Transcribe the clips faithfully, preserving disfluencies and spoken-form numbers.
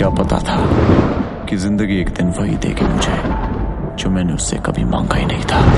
क्या पता था कि जिंदगी एक दिन वही देगी मुझे जो मैंने उससे कभी मांगा ही नहीं था।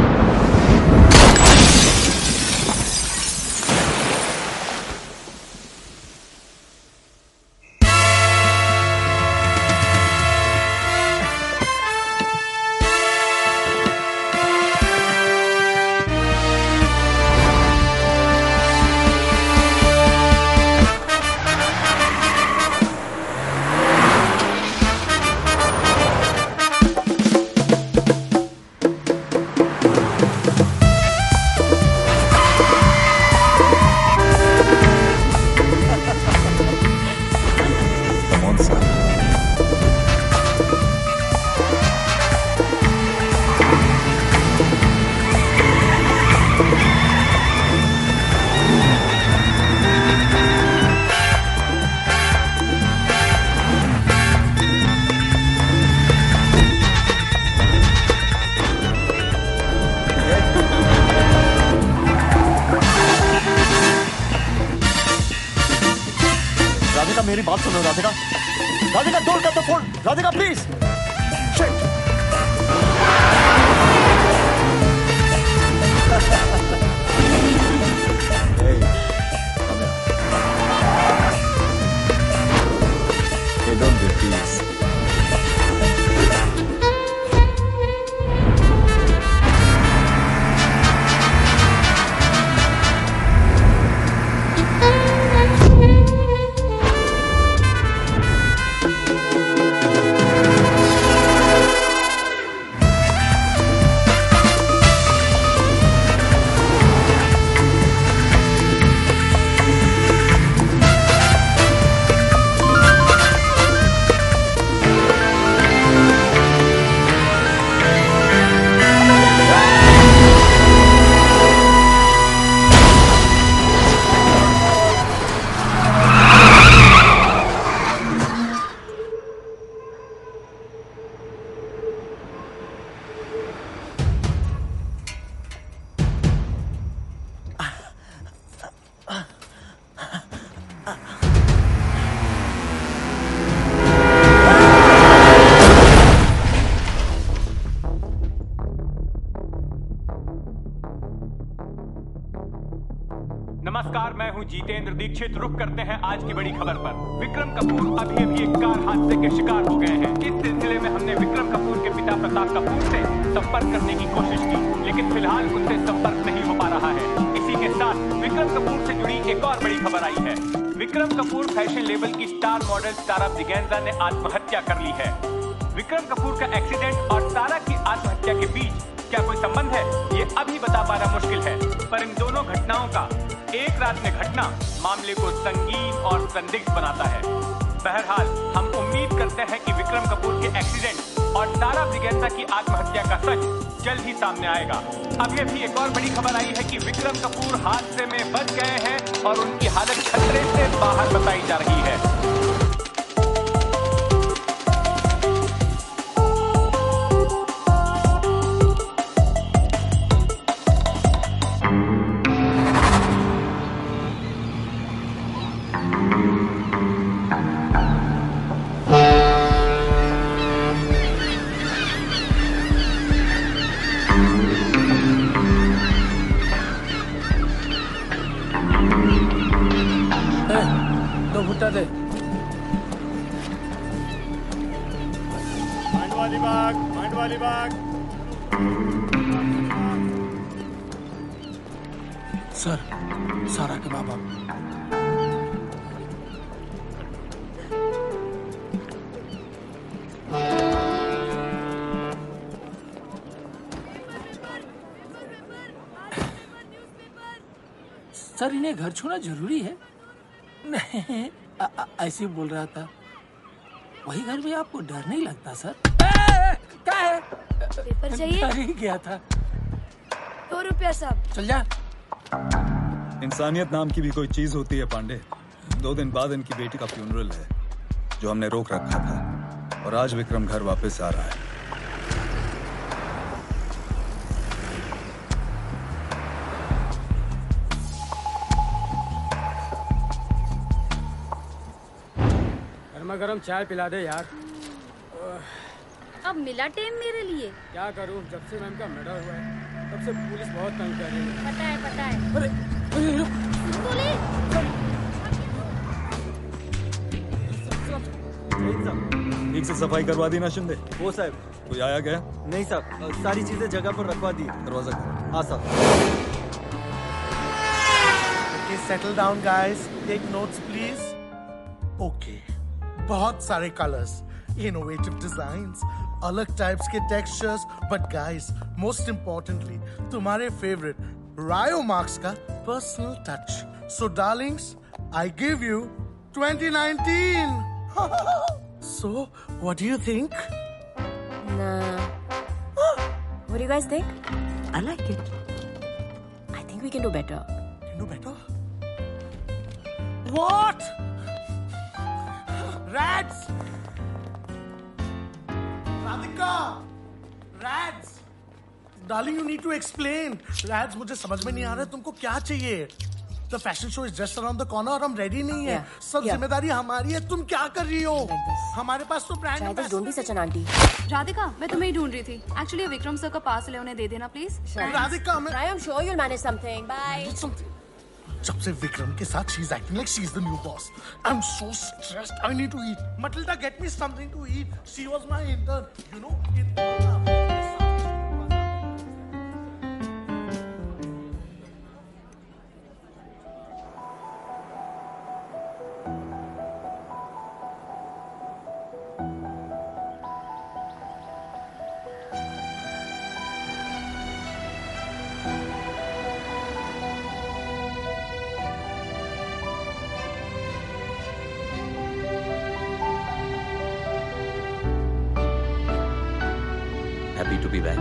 राधिका मेरी बात सुनो। Radhika Radhika don't cut the phone. Radhika please. Shit. Hey, come here. Hey, don't be please. नमस्कार, मैं हूं जितेंद्र दीक्षित। रुक करते हैं आज की बड़ी खबर पर। विक्रम कपूर अभी अभी एक कार हादसे के शिकार हो गए हैं। इस सिलसिले में हमने विक्रम कपूर के पिता प्रताप कपूर से संपर्क करने की कोशिश की, लेकिन फिलहाल उनसे संपर्क नहीं हो पा रहा है। इसी के साथ विक्रम कपूर से जुड़ी एक और बड़ी खबर आई है। विक्रम कपूर फैशन लेबल की स्टार मॉडल सारा ब्रिगेंजा ने आत्महत्या कर ली है। विक्रम कपूर का एक्सीडेंट और सारा की आत्महत्या के बीच क्या कोई संबंध है, ये अभी बता पाना मुश्किल है, पर इन दोनों घटनाओं का एक रात में घटना मामले को संगीन और संदिग्ध बनाता है। बहरहाल हम उम्मीद करते हैं कि विक्रम कपूर के एक्सीडेंट और सारा ब्रिगेंजा की आत्महत्या का सच जल्द ही सामने आएगा। अभी अभी एक और बड़ी खबर आई है कि विक्रम कपूर हादसे में बच गए हैं और उनकी हालत खतरे से बाहर बताई जा रही है। भुट्टा दे। माइंड वाली बाग, माइंड वाली बाग। सर, सारा के बाबा। सर, इन्हें घर छोड़ना जरूरी है? नहीं, आ, आ, ऐसे बोल रहा था। वही घर में आपको डर नहीं लगता सर? ए, क्या है? पेपर चाहिए? डर ही गया था। दो रुपया साहब। चल जा। इंसानियत नाम की भी कोई चीज होती है पांडे। दो दिन बाद इनकी बेटी का फ्यूनरल है जो हमने रोक रखा था, और आज विक्रम घर वापस आ रहा है। गर्मा गर्म चाय पिला दे यार। अब मिला टेम मेरे लिए। क्या करूं, जब से मैम का मर्डर हुआ है तब से पुलिस बहुत तंग कर रही है। पता है पता है। अरे पुलिस! ठीक से सफाई करवा दी ना शिंदे? वो साहब। कोई आया गया? नहीं साहब, सारी चीजें जगह पर रखवा दी। दरवाजा खोलो। हाँ साहब। Okay, settle down guys. Take notes please. Okay. बहुत सारे colors, innovative designs, अलग types के textures, but guys, most importantly, तुम्हारे favorite Ryo Marks का personal touch. So darlings, I give you twenty nineteen. So, what do you think? Nah. What do you guys think? I like it. I think we can do better. Can do better? What? Rats! Radhika! Rats! Darling, you need to explain. Rats, मुझे समझ में नहीं आ रहा है तुमको क्या चाहिए? The fashion show is just around the corner और हम ready नहीं है। Yeah. सब Yeah. जिम्मेदारी हमारी है। तुम क्या कर रही हो? हमारे पास तो brand Shai, just don't be such an auntie. Radhika, मैं तुम्हें ही ढूंढ रही थी। Actually, विक्रम सर का पार्सल है, उन्हें दे देना प्लीज। राधिका, मैं Shai, I'm sure you'll manage something. Bye. जब से विक्रम के साथ she's acting like she's the new boss. I'm so stressed. I need to eat. Matilda, get me something to eat. She was my intern. You know, intern. Happy to be back.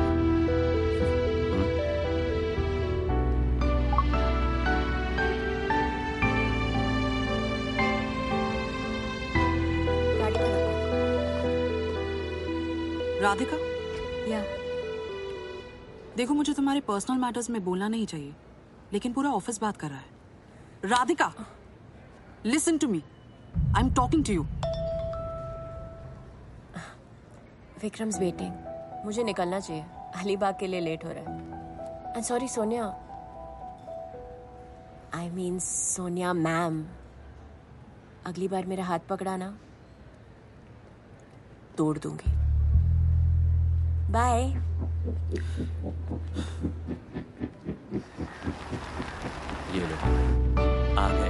Radhika, या देखो मुझे तुम्हारे personal matters में बोलना नहीं चाहिए, लेकिन पूरा ऑफिस बात कर रहा है। Radhika, listen to me, I am talking to you. Vikram's waiting, मुझे निकलना चाहिए। अलीबाग के लिए लेट हो रहा है। And sorry Sonia, I mean Sonia ma'am, अगली बार मेरा हाथ पकड़ाना, तोड़ दूंगी। बाय। ये लो, आ गए।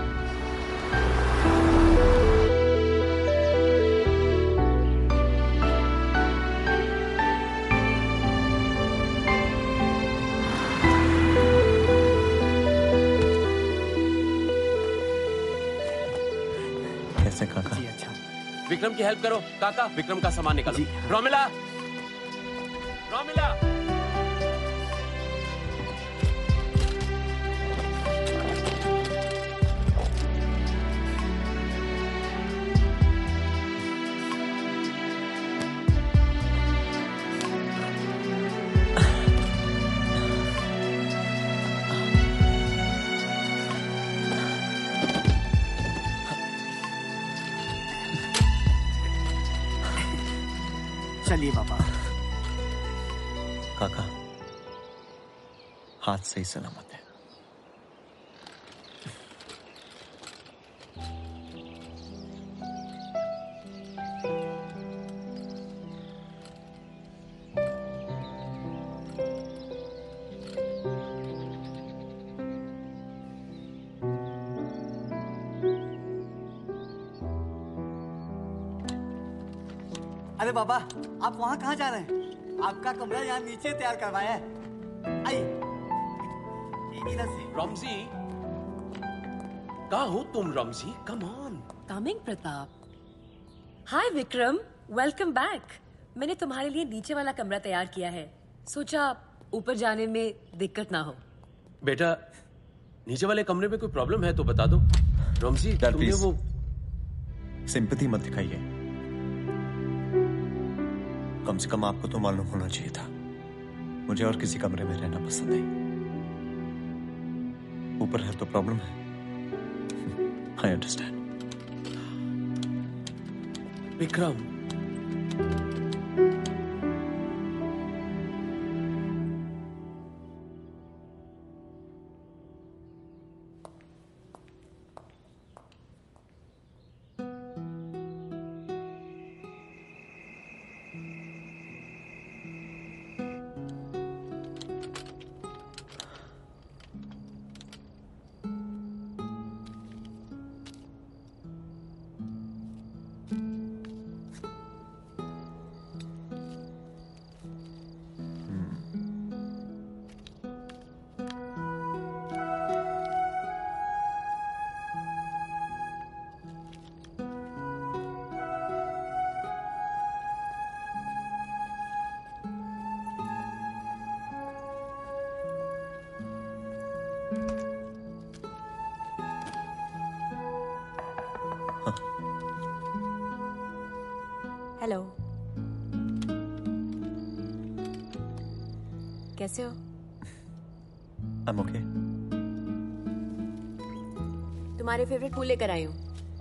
कैसे काका? जी अच्छा। विक्रम की हेल्प करो काका, विक्रम का सामान निकालो। रोमिला, रोमिला। चलिए बाबा। काका, हाथ सही सलामत है। अरे बाबा, आप वहाँ कहाँ जा रहे हैं? आपका कमरा यहाँ नीचे तैयार करवाया है। आइए, इधर से। रमजी, कहाँ हो तुम Ramji? Come on. Coming Pratap. Hi Vikram, welcome back. मैंने तुम्हारे लिए नीचे वाला कमरा तैयार किया है, सोचा ऊपर जाने में दिक्कत ना हो। बेटा, नीचे वाले कमरे में कोई प्रॉब्लम है तो बता दो। रमजी, तुमने वो सिंपैथी मत दिखाइए। कम से कम आपको तो मालूम होना चाहिए था। मुझे और किसी कमरे में रहना पसंद नहीं। ऊपर है तो प्रॉब्लम है। I understand. विक्रम, हेलो, कैसे हो? I'm okay. तुम्हारे फेवरेट फूल लेकर आई हूँ।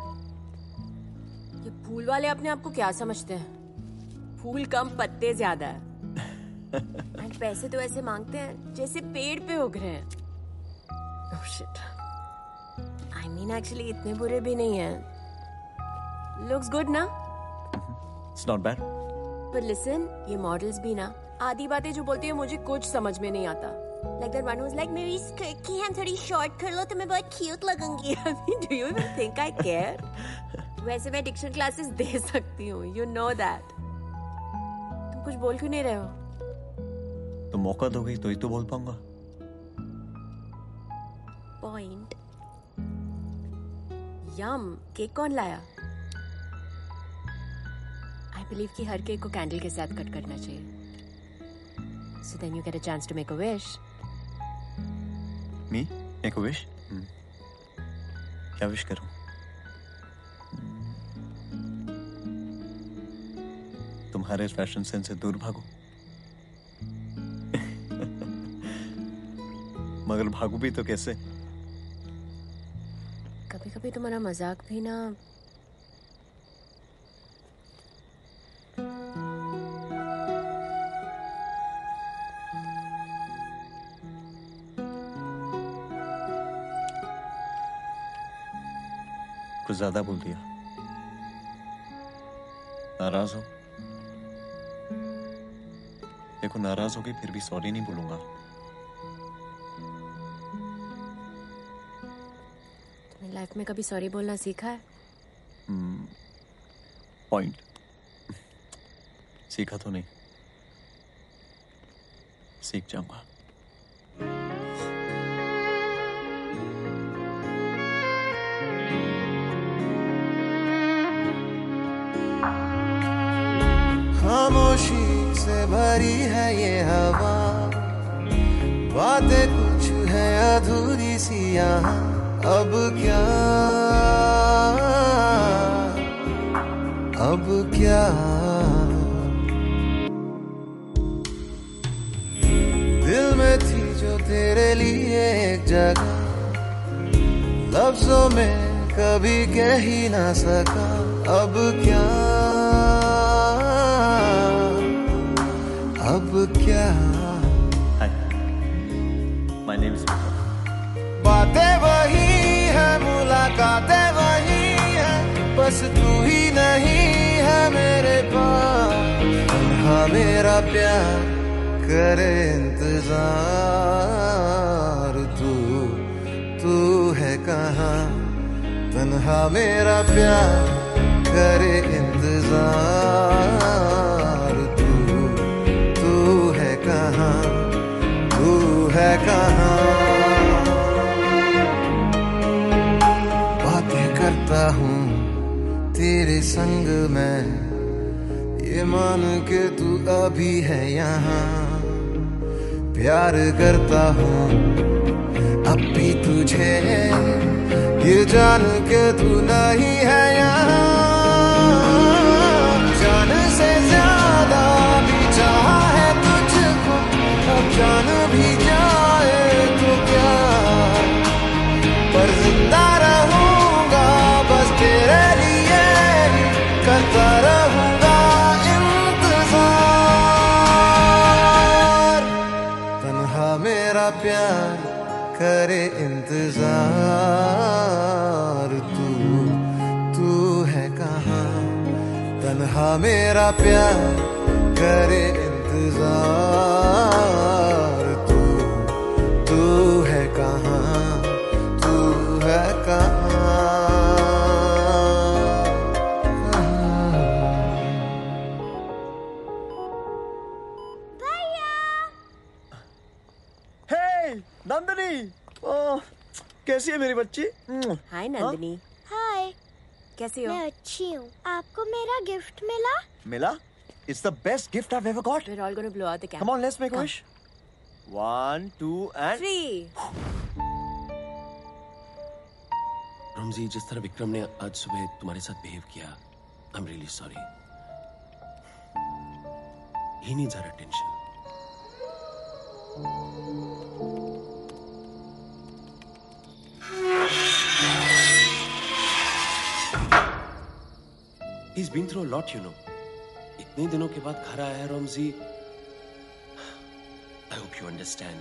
ये फूल वाले अपने आप को क्या समझते हैं? फूल कम पत्ते ज्यादा है। And पैसे तो ऐसे मांगते हैं जैसे पेड़ पे उग रहे हैं। Oh shit. I mean actually इतने बुरे भी नहीं हैं। Looks good ना? It's not bad. But listen, ये मॉडल्स भी ना आधी बातें जो बोलती है मुझे कुछ समझ में नहीं आता। Like that one who's like मेरी स्कर्ट की hem थोड़ी शॉर्ट कर लो तो मैं बहुत क्यूट लगूंगी। I mean, do you even think I care? वैसे मैं डिक्शन क्लासेस दे सकती हूँ, you know that. तुम कुछ बोल क्यों नहीं रहे हो? तो मौका दोगी तो ही तो बोल पाऊंगा। Point. यम, केक कौन लाया? I believe कि हर केक को कैंडल के साथ कट करना चाहिए. So then you get a chance to make a wish. Me? Make a wish? Hmm. क्या विश करूं? तुम्हारे फैशन सेंस से दूर भागो। मगर भागू भी तो कैसे? कभी कभी तुम्हारा मजाक भी ना कुछ ज्यादा बोल दिया। नाराज हो? देखो नाराज होगी फिर भी सॉरी नहीं बोलूंगा। तुमने लाइफ में कभी सॉरी बोलना सीखा है? पॉइंट सीखा तो नहीं, सीख जाऊंगा। खामोशी से भरी है ये हवा, बातें कुछ है अधूरी सी यहाँ। अब क्या अब क्या दिल में थी जो तेरे लिए एक जगह, लफ्जों में कभी कह ही ना सका। अब क्या अब क्या Hi, my name is Vikram. बातें वही है, मुलाकातें वही है, बस तू ही नहीं है मेरे पास। हाँ मेरा प्यार करे इंतजार, तू तू है कहाँ? तन्हा मेरा प्यार करे इंतजार, तू तू है कहाँ? तू है कहाँ? बातें करता हूँ तेरे संग में, ये मान के तू अभी है यहाँ। प्यार करता हूँ अब भी तुझे, ये जान के तू नहीं है यहाँ। जान से ज्यादा भी चाहा है तुझको, अब जान भी जाए तो क्या, पर जिंदा रहूंगा बस तेरे लिए ही, करता मेरा प्यार करे इंतजार, तू तू है कहाँ? तन्हा मेरा प्यार करे इंतजार, तू तू है कहाँ? तू है कहाँ? नंदिनी, ओह, कैसी है मेरी बच्ची? हाय नंदिनी। हाय, कैसी हो? मैं अच्छी हूँ। आपको मेरा गिफ्ट मिला? मिला? It's the best gift I've ever got. We're all going to blow out the candle. Come on, let's make a wish. One, two, and three. Ramji, जिस तरह विक्रम ने आज सुबह तुम्हारे साथ बिहेव किया, I'm really sorry. He needs our attention. He's been through a lot, you know. इतने दिनों के बाद घर आया है Ramji. I hope you understand.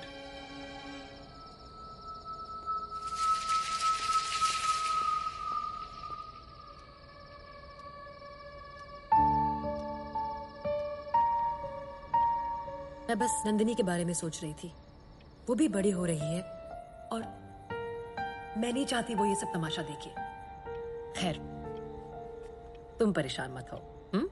मैं बस नंदिनी के बारे में सोच रही थी. वो भी बड़ी हो रही है और मैं नहीं चाहती वो ये सब तमाशा देखे. खैर, तुम परेशान मत हो. हुँ?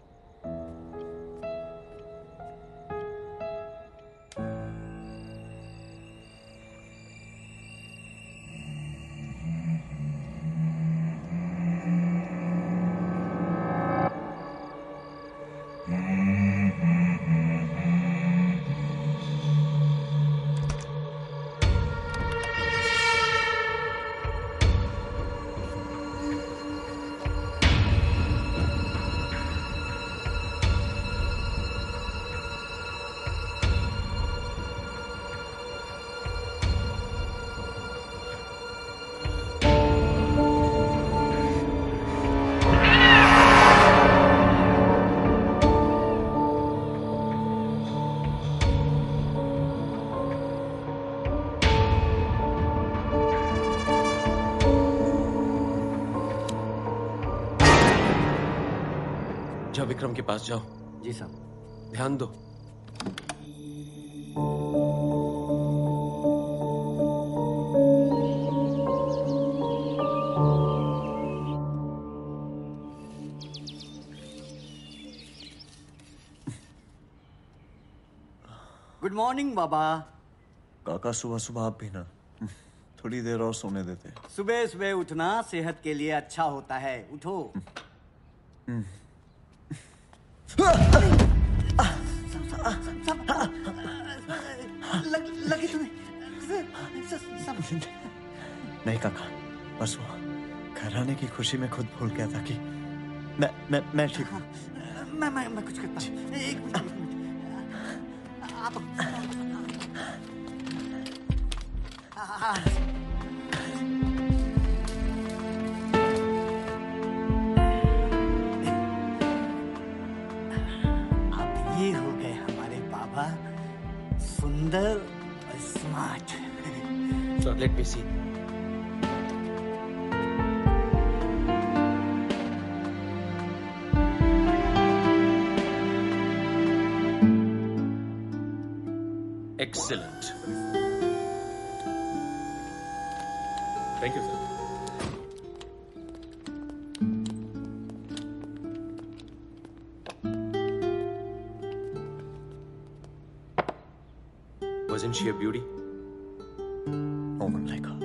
जाओ विक्रम के पास जाओ. जी साहब. ध्यान दो. गुड मॉर्निंग बाबा. काका, सुबह सुबह आप भी ना थोड़ी देर और सोने देते. सुबह सुबह उठना सेहत के लिए अच्छा होता है. उठो. लग, लगी तुम्हें? नहीं काका, बस वो घर आने की खुशी में खुद भूल गया था कि मैं मैं मैं ठीक हूँ. मैं मैं मैं कुछ करता हूँ. एक मिनट. आप ये हो गए हमारे बाबा, सुंदर और smart. So let me see. Excellent. Thank you, sir. Wasn't she a beauty? No one like her.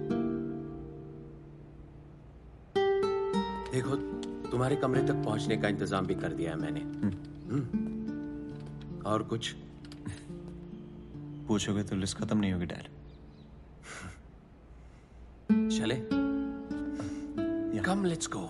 देखो, तुम्हारे कमरे तक पहुंचने का इंतजाम भी कर दिया है मैंने. हम्म. और कुछ पूछोगे तो लिस्ट खत्म नहीं होगी डैड. चले? Come, let's go.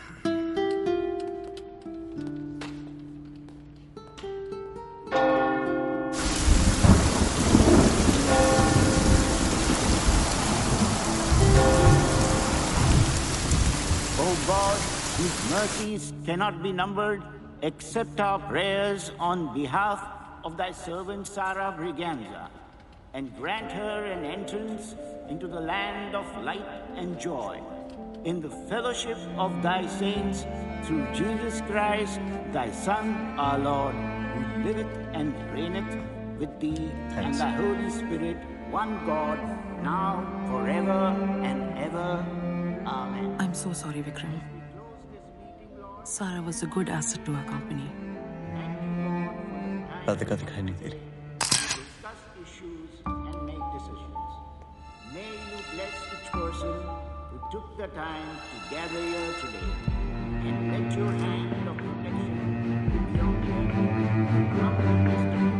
His mercies cannot be numbered, accept our prayers on behalf of thy servant Sarah Briganza, and grant her an entrance into the land of light and joy, in the fellowship of thy saints, through Jesus Christ, thy Son, our Lord, who liveth and reigneth with thee and the Holy Spirit, one God, now, forever and ever. Amen. I'm so sorry, Vikram. Sarah was a good asset to our company. Radhika दिखाई नहीं दे रही. Discuss issues and make decisions. May you bless each person who took the time to gather here today, and let your hand of protection be on them. Come and rest upon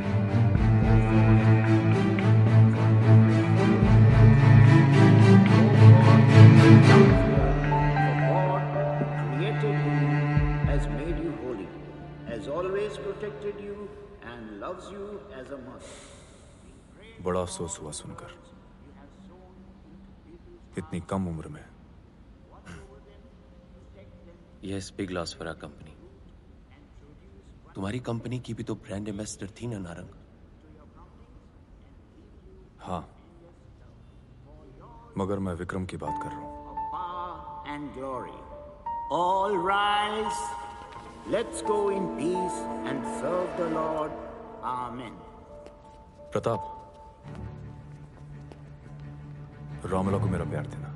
always protected you and loves you as a mother. बड़ा अफसोस हुआ सुनकर, इतनी कम उम्र में. Yes, big loss for our company. तुम्हारी company की भी तो ब्रांड एम्बेसडर थी ना नारंग? हाँ, मगर मैं विक्रम की बात कर रहा हूं. Power and glory. All rise. Let's go in peace and serve the Lord. Amen. Pratap, Romila को मेरा प्यार देना.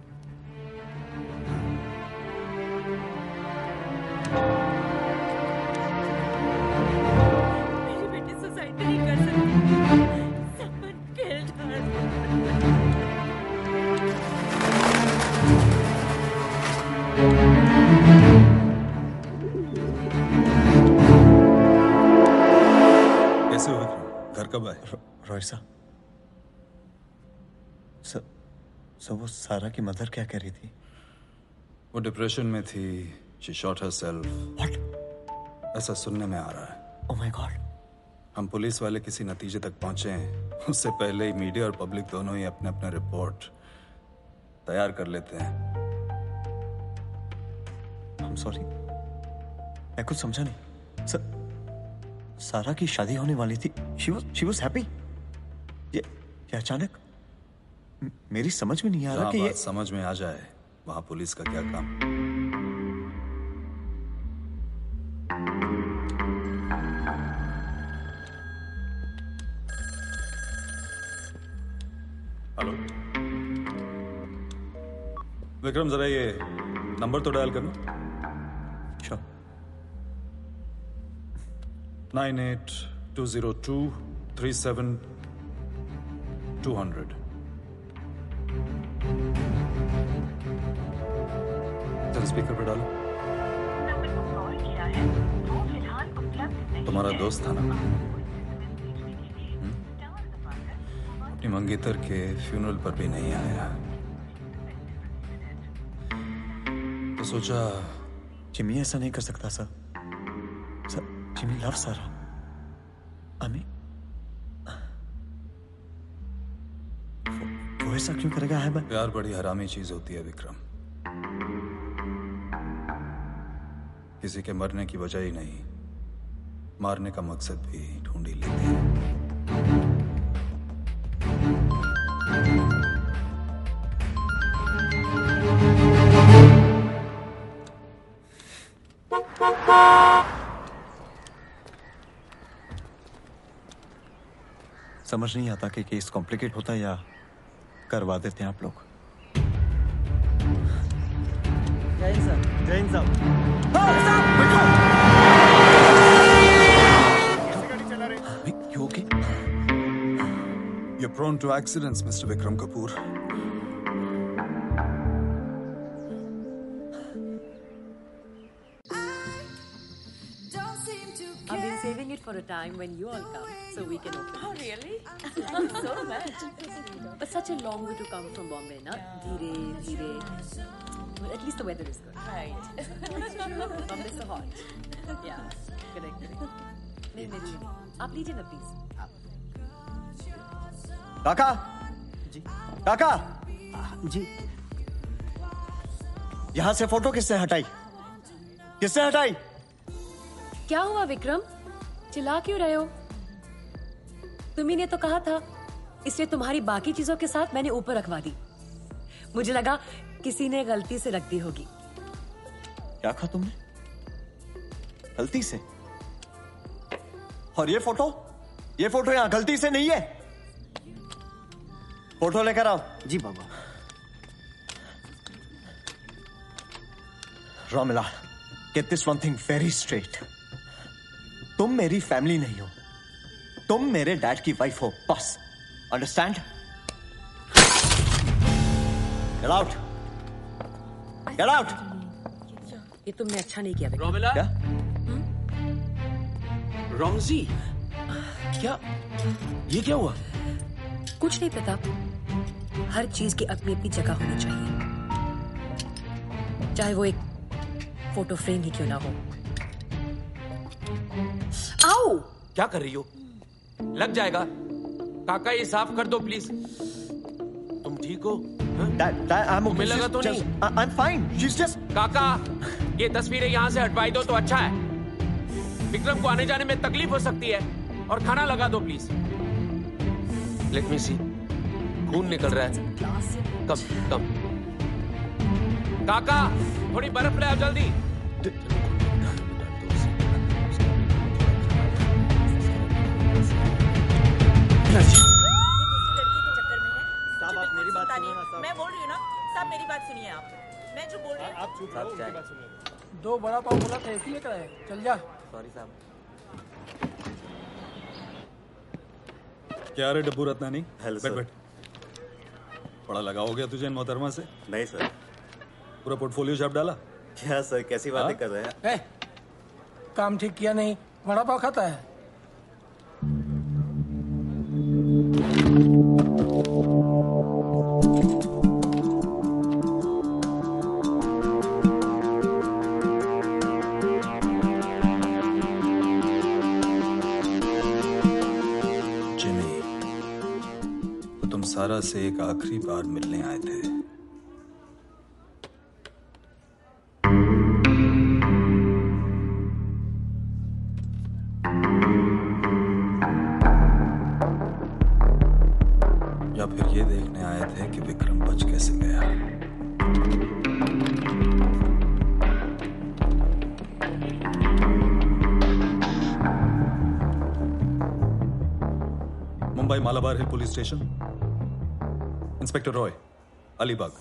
मेरी बेटी सुसाइड नहीं कर सकती. Someone killed her. कैसे हो विक्रम? घर कब आए? रॉय साहब, सर, सर वो सारा की मदर क्या कह रही थी? वो डिप्रेशन में थी. She shot herself. What? ऐसा सुनने में आ रहा है. Oh my God. हम पुलिस वाले किसी नतीजे तक पहुंचे हैं, उससे पहले ही मीडिया और पब्लिक दोनों ही अपने अपने रिपोर्ट तैयार कर लेते हैं. I'm sorry. मैं कुछ समझा नहीं. सर, सारा की शादी होने वाली थी. She was, she was happy. ये, ये अचानक मेरी समझ में नहीं आ रहा कि ये समझ में आ जाए वहां पुलिस का क्या काम. हेलो विक्रम, जरा ये नंबर तो डायल करना. Sure. Nine eight two zero two three seven two hundred. चल स्पीकर पे डालो. तुम्हारा दोस्त था ना, अपनी मंगेतर के फ्यूनरल पर भी नहीं आया, तो सोचा जिमी ऐसा नहीं कर सकता सर. सर, जिमी लव सारा. अमी वो ऐसा क्यों करेगा? है मैं प्यार बड़ी हरामी चीज होती है विक्रम. किसी के मरने की वजह ही नहीं, मारने का मकसद भी ढूंढ ही लेते हैं. समझ नहीं आता कि केस कॉम्प्लिकेट होता है या करवा देते हैं आप लोग. जय हिंद सर. जय हिंद साहब. You okay? You're prone to accidents, Mister Vikram Kapoor. I've been saving it for a time when you all come, so we can open. Oh, really? Thank you so much. But such a long way to come from Bombay, na? Dheere, dheere. Well, at least the weather is good. Right. Bombay is so hot. Yeah. Correct, correct. नहीं नहीं नहीं. आप लीजिए ना please. काका जी. काका जी. यहाँ से फोटो किसने हटाई? किसने हटाई? क्या हुआ विक्रम? चिल्ला क्यों रहे हो? तुम्ही ने तो कहा था इसलिए तुम्हारी बाकी चीजों के साथ मैंने ऊपर रखवा दी। मुझे लगा किसी ने गलती से रख दी होगी। क्या कहा तुमने? गलती से? और ये फोटो ये फोटो यहां गलती से नहीं है। फोटो लेकर आओ। जी बाबा। Romila, get this one thing very straight. तुम मेरी फैमिली नहीं हो, तुम मेरे डैड की वाइफ हो, बस। Understand? Get out! Get out! ये तुमने अच्छा नहीं किया। रोमिला? क्या? रॉन्जी, क्या ये क्या हुआ? कुछ नहीं पता। हर चीज की अपनी अपनी जगह होनी चाहिए, चाहे वो एक फोटो फ्रेम ही क्यों ना हो। आओ! क्या कर रही हो? लग जाएगा। काका ये साफ कर दो प्लीज। तुम ठीक हो? Dad, Dad, I'm okay. तुम्हें लगा तो Just- नहीं? I- I'm fine. She's just. काका, ये तस्वीरें यहाँ से हटवाई दो तो अच्छा है। विक्रम को आने जाने में तकलीफ हो सकती है। और खाना लगा दो प्लीज। लेट मी सी। खून निकल रहा है। कम कम। काका, थोड़ी बर्फ ले आओ जल्दी। साहब आप मेरी बात सुनो ना साहब। मैं बोल रही हूँ ना साहब, मेरी बात सुनिए आप। मैं जो बोल रही हूँ आप चुप रहो, उनकी बात सुनिए। दो बड़ा पाव बोला था, एक ही लेकर आए। चल जा। सॉरी साहब। क्या रे डब्बू रत्नानी? हेलो बैठ सर। बैठ। बड़ा लगा हो गया तुझे इन मोहतरमा से? नहीं सर। पूरा पोर्टफोलियो छाप डाला? क्या सर, कैसी बातें कर रहे हैं? ए, काम ठीक किया नहीं, बड़ा पाव खाता है। जिमी, तो तुम सारा से एक आखिरी बार मिलने आए थे। या फिर ये देखने आए थे कि विक्रम बच कैसे गया? Mumbai Malabar hill police station, inspector Roy, Alibaug.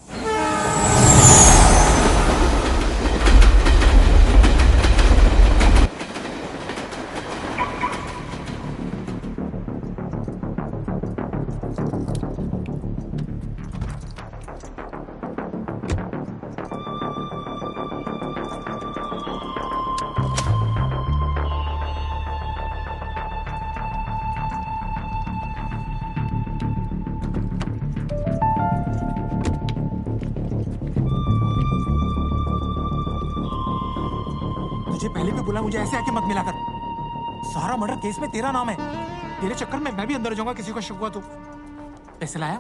तुझे पहले भी बोला मुझे ऐसे आके मत मिला कर। सारा मर्डर केस में तेरा नाम है। तेरे चक्कर में मैं भी अंदर जाऊंगा किसी को शक हुआ तो। पैसे लाया?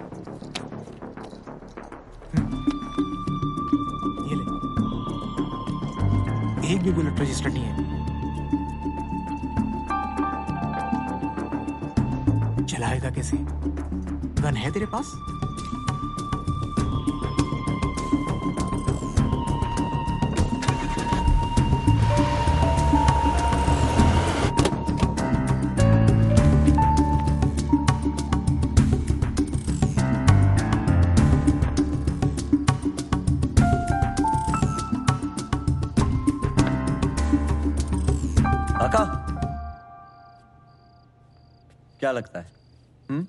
ये ले। एक भी बुलेट रजिस्टर्ड नहीं है। चलाएगा कैसे? गन है तेरे पास? काका, क्या लगता है? हम्म?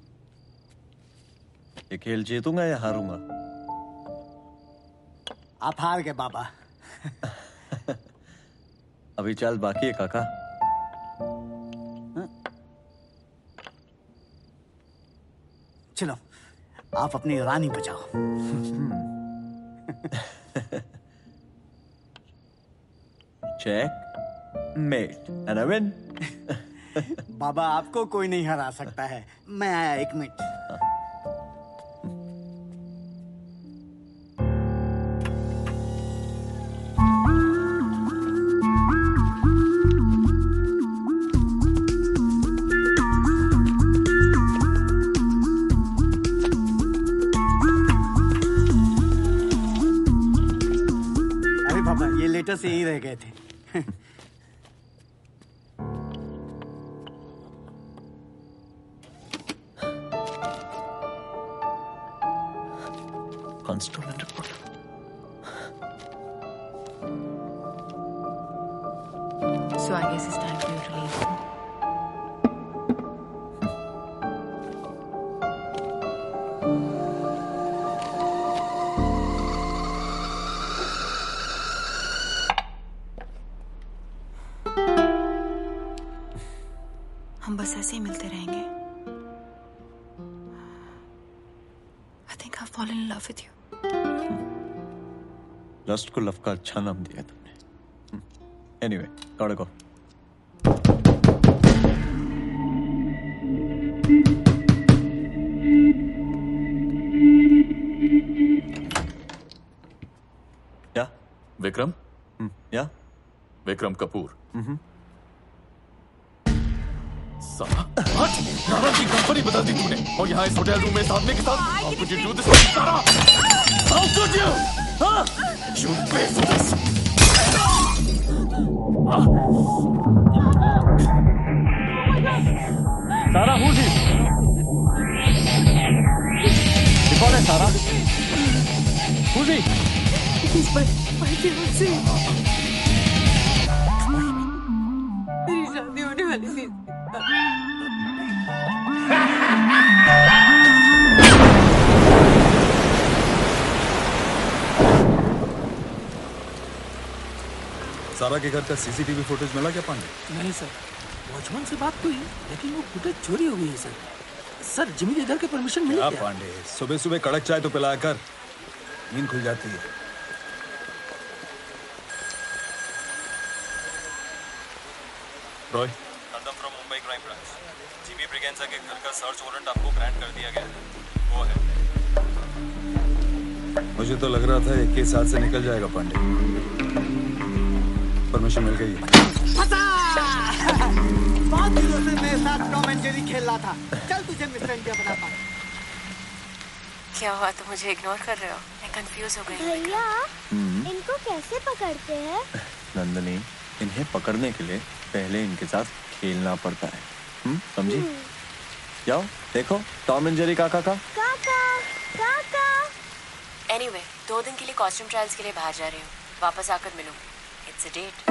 ये खेल जीतूंगा या हारूंगा? आप हार गए बाबा। अभी चाल बाकी है काका। चलो आप अपनी रानी बचाओ। Checkmate and I win. बाबा आपको कोई नहीं हरा सकता है। मैं आया, एक मिनट। कंप्यूटर से यही रह गए थे। Constable report. So I guess it's time for you to leave. हम बस ऐसे ही मिलते रहेंगे. I think I've fallen in love with you. Lust को लव का अच्छा नाम दिया तुमने. Anyway, got go. Yeah Vikram. या विक्रम कपूर. हम्म. साला आज नारा की कंपनी बदल दी तूने और यहाँ इस होटल रूम में इस आदमी के साथ. How could you do this? सारा How could you? Huh? You pay for this. सारा हूँ जी. कौन है सारा? हूँ जी. मेरी शादी होने वाली थी. सारा के घर का सीसीटीवी फुटेज मिला क्या पांडे? नहीं सर, वॉचमैन से बात हुई लेकिन वो फुटेज चोरी हो गई है सर. सर जिमी के घर के परमिशन मिली क्या क्या? पांडे, सुबह सुबह कड़क चाय तो पिलाया कर, नींद खुल जाती है. Roy. Nandam from Mumbai crime branch. Jimmy Braganza के घर का सर्च वारंट आपको ग्रांट कर दिया गया है. वो है. मुझे तो लग रहा था इक्कीस साल से निकल जाएगा पांडे. परमिशन मिल गई. बहुत दिनों से मेरे साथ टॉम एंड जेरी खेल रहा था. चल तुझे मिस्टर इंडिया बनाता हूँ. क्या हुआ, तुम मुझे इग्नोर कर रहे हो? मैं कंफ्यूज हो गई. भैया इनको कैसे पकड़ते हैं? नंदनी, इन्हें पकड़ने के लिए पहले इनके साथ खेलना पड़ता है. हम्म, समझी? जाओ देखो टॉम एंड जेरी काका का. काका काका. एनीवे, दो दिन के लिए कॉस्ट्यूम ट्रायल्स के लिए बाहर जा रही हूँ. वापस आकर मिलूंगी. It's a date.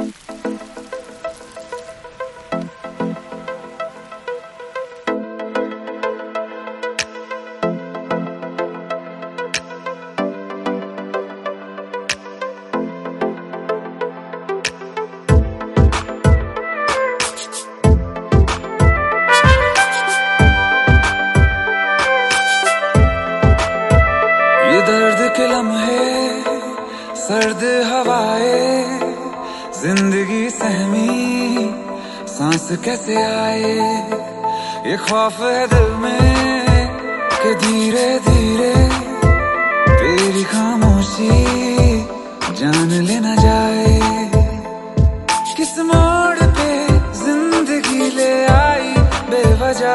सर्द हवाएं जिंदगी सहमी सांस कैसे आए. ये खौफ है दिल में कि धीरे धीरे तेरी खामोशी जान लेना जाए. किस मोड़ पे जिंदगी ले आई बेवजह.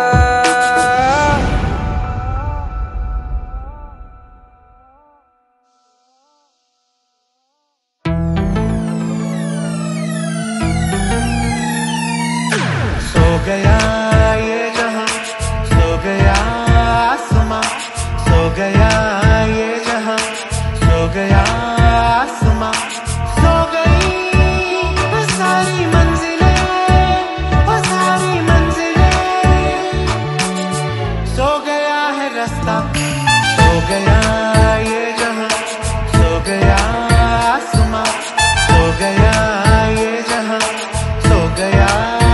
गया ये जहां, सो गया आसमां, सो गया ये जहां, सो गया आसमां, सो गई वो सारी मंजिलें, वो सारी मंजिलें. सो गया है रास्ता, सो गया ये जहां, सो गया आसमां, सो गया ये जहां, सो गया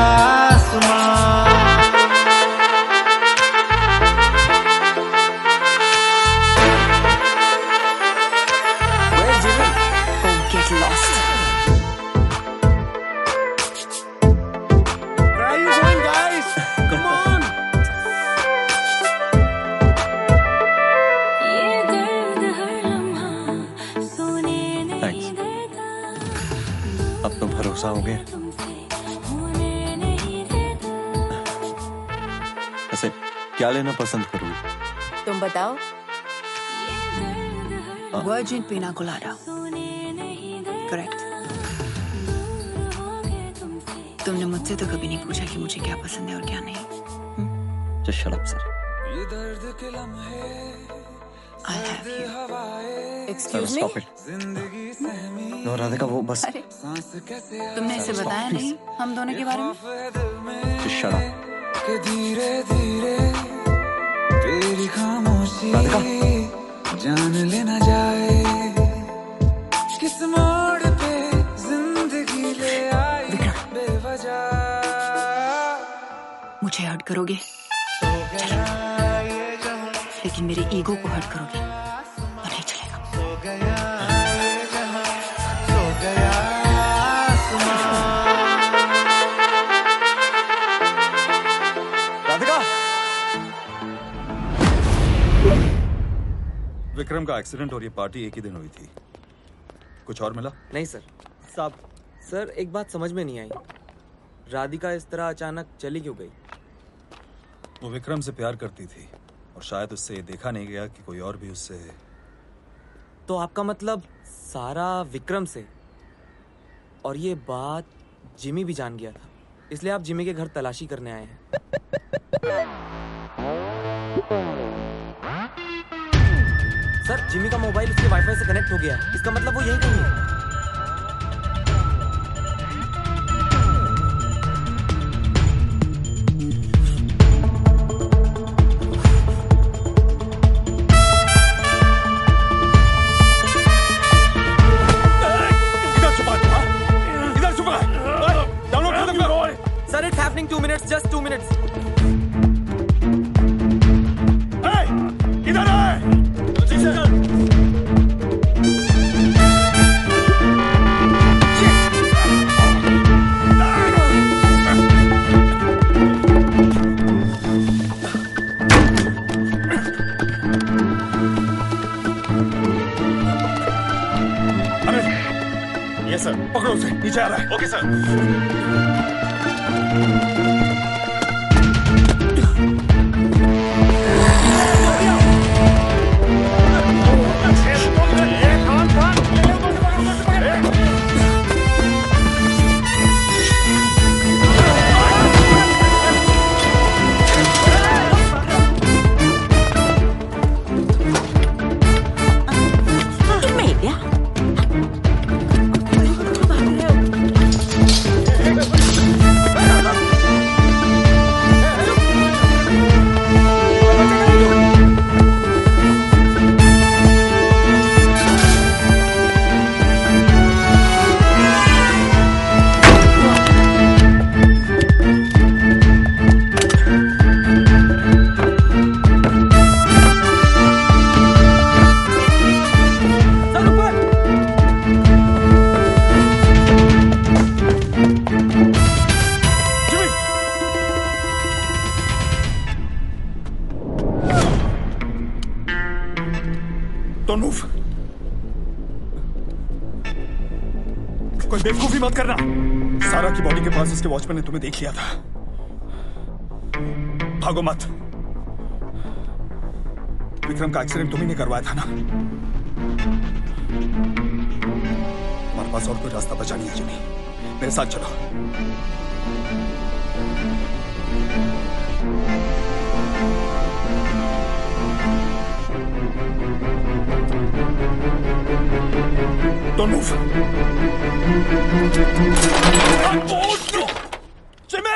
हो गया. ऐसे क्या लेना पसंद करोगे? तुम बताओ. वर्जिन पिना कोलाडा. करेक्ट. तुमने मुझसे तो कभी नहीं पूछा कि मुझे क्या पसंद है और क्या नहीं। Just shut up, sir. I have you. Sir, stop it. No, Radhika, वो बस अरे तुमने इसे बताया नहीं हम दोनों के बारे में? Just shut up. धीरे धीरे तेरी खामोशी जान लेना जाए किस मोड़ पे जिंदगी ले आई बेवजह। मुझे हर्ट करोगे लेकिन मेरे ईगो को हर्ट करोगे तो नहीं चलेगा। सो गया ये जहां, सो गया आसमां। राधिका, विक्रम का एक्सीडेंट और ये पार्टी एक ही दिन हुई थी। कुछ और मिला? नहीं सर। साहब, सर एक बात समझ में नहीं आई, राधिका इस तरह अचानक चली क्यों गई? वो विक्रम से प्यार करती थी और शायद उससे ये देखा नहीं गया कि कोई और भी उससे। तो आपका मतलब सारा विक्रम से, और ये बात जिमी भी जान गया था, इसलिए आप जिमी के घर तलाशी करने आए हैं। सर, जिमी का मोबाइल उसके वाईफाई से कनेक्ट हो गया है, इसका मतलब वो यही कहीं है। Sir, it's happening. Two minutes, just two minutes. Hey, इधर आए। जी सर। अरे, ये सर, पकड़ो उसे, नीचे आ रहा है। Okay sir. Don't move. कोई बेवकूफी मत करना। सारा की बॉडी के पास उसके वॉचमैन ने तुम्हें देख लिया था। भागो मत। विक्रम का एक्सीडेंट तुम्ही ने करवाया था ना? हमारे पास और कोई रास्ता बचा नहीं है जिमी। मेरे साथ चलो। Don't move. Jimmy!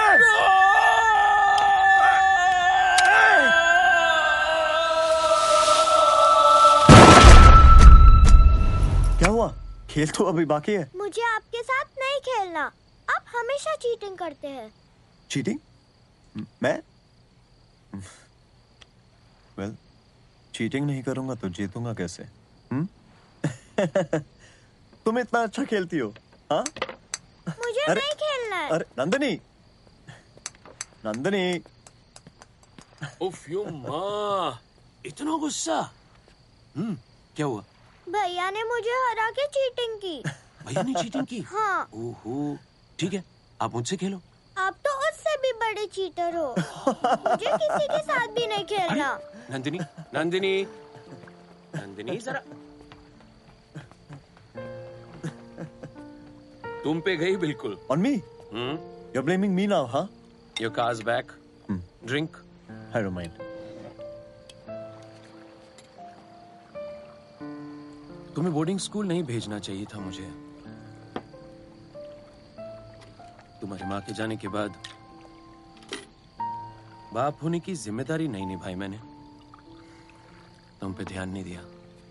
क्या हुआ? खेल तो अभी बाकी है। मुझे आपके साथ नहीं खेलना। आप हमेशा चीटिंग करते हैं। चीटिंग? मैं? वेल, well, चीटिंग नहीं करूंगा तो जीतूंगा कैसे? हम्म? तुम इतना अच्छा खेलती हो, हाँ? मुझे अरे, नहीं खेलना है। अरे नंदनी, नंदनी। उफ यो माँ, इतना गुस्सा? हम्म, क्या हुआ? भैया ने मुझे हरा के चीटिंग की। भैया ने चीटिंग की? हाँ। ओहो, ठीक है, आप मुझसे खेलो। आप तो उससे भी बड़े चीटर हो। मुझे किसी के साथ भी नहीं खेलना। नंदिनी, नंदिनी, नंदिनी जरा। तुम पे गई बिल्कुल। On me? Hmm, You're blaming me now, huh? Your car's back. Hmm. Drink. I don't mind. तुम्हें बोर्डिंग स्कूल नहीं भेजना चाहिए था मुझे। तुम्हारी माँ के जाने के बाद बाप होने की जिम्मेदारी नहीं निभाई मैंने, तुम पे ध्यान नहीं दिया।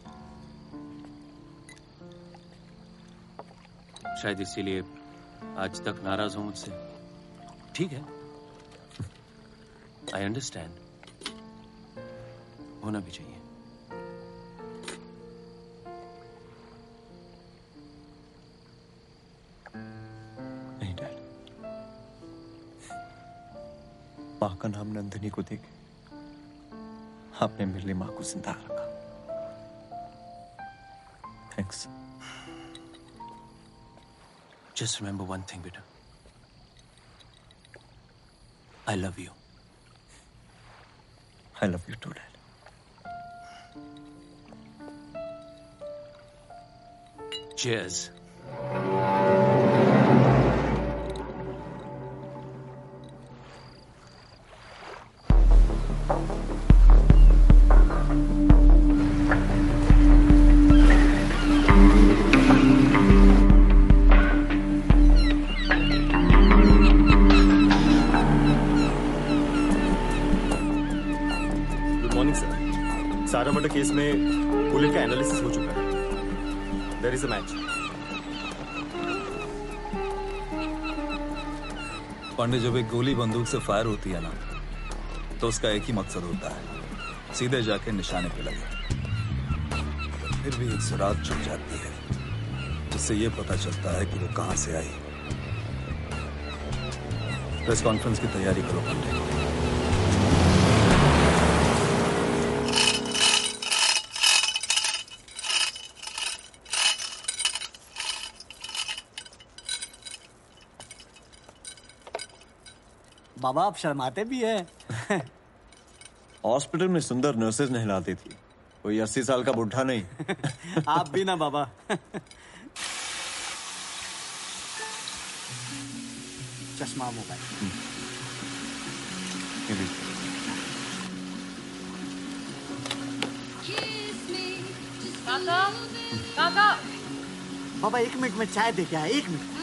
शायद इसीलिए आज तक नाराज हो मुझसे। ठीक है, आई अंडरस्टैंड, होना भी चाहिए। नहीं डैड, माँ का नाम नंदिनी को देके आपने मेरे लिए माँ को जिंदा रखा। Thanks. Just remember one thing, beta. I love you. I love you too, Dad. Cheers. सारा मर्डर केस में बुलेट का एनालिसिस हो चुका है। There is a match. Pandey, जब एक गोली बंदूक से फायर होती है ना, तो उसका एक ही मकसद होता है, सीधे जाके निशाने पे लगे। फिर भी एक सुराग छुप जाती है, जिससे ये पता चलता है कि वो कहां से आई। प्रेस कॉन्फ्रेंस की तैयारी करो पांडे। बाबा आप शर्माते भी हैं। हॉस्पिटल में सुंदर नर्सेज नहलाती थी, कोई अस्सी साल का बुढ़ा नहीं। आप भी ना बाबा। चश्मा मोबाइल। काका, काका। बाबा एक मिनट में चाय दे के आया, एक मिनट।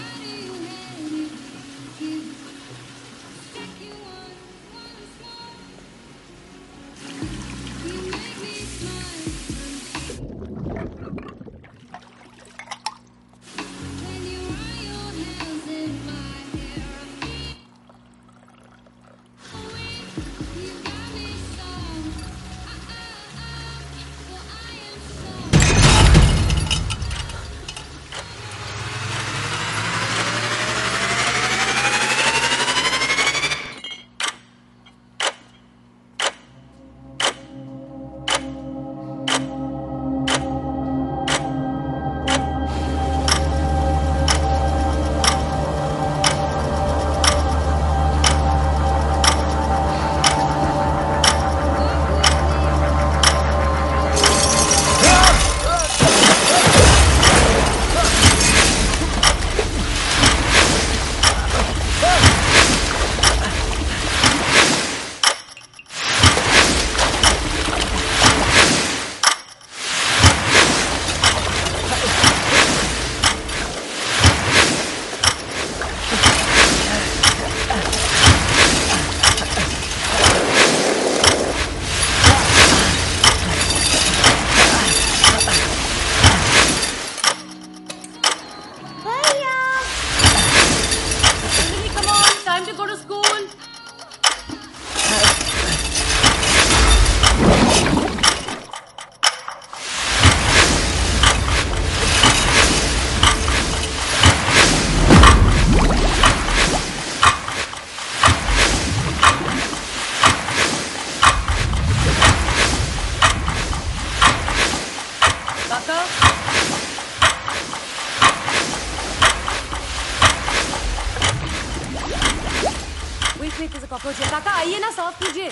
काका आइए ना, सॉफ्ट कीजिए।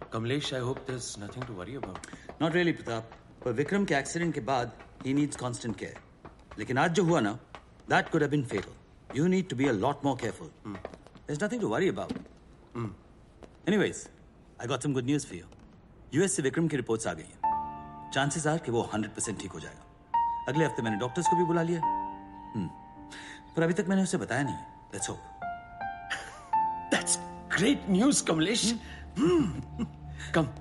Kamlesh, I hope there's nothing to worry about. Not really, Pratap. पर विक्रम के एक्सीडेंट के बाद he needs constant care. लेकिन आज जो हुआ ना, that could have been fatal. You need to be a lot more careful. Hmm. There's nothing to worry about. Hmm. Anyways, I got some good news for you. U S से विक्रम की reports आ गई हैं. Chances are कि वो one hundred percent ठीक हो जाएगा. अगले हफ्ते मैंने डॉक्टर्स को भी बुला लिया. Hmm. पर अभी तक मैंने उसे बताया नहीं. Let's hope. That's great news, Kamlesh. Hmm. Come.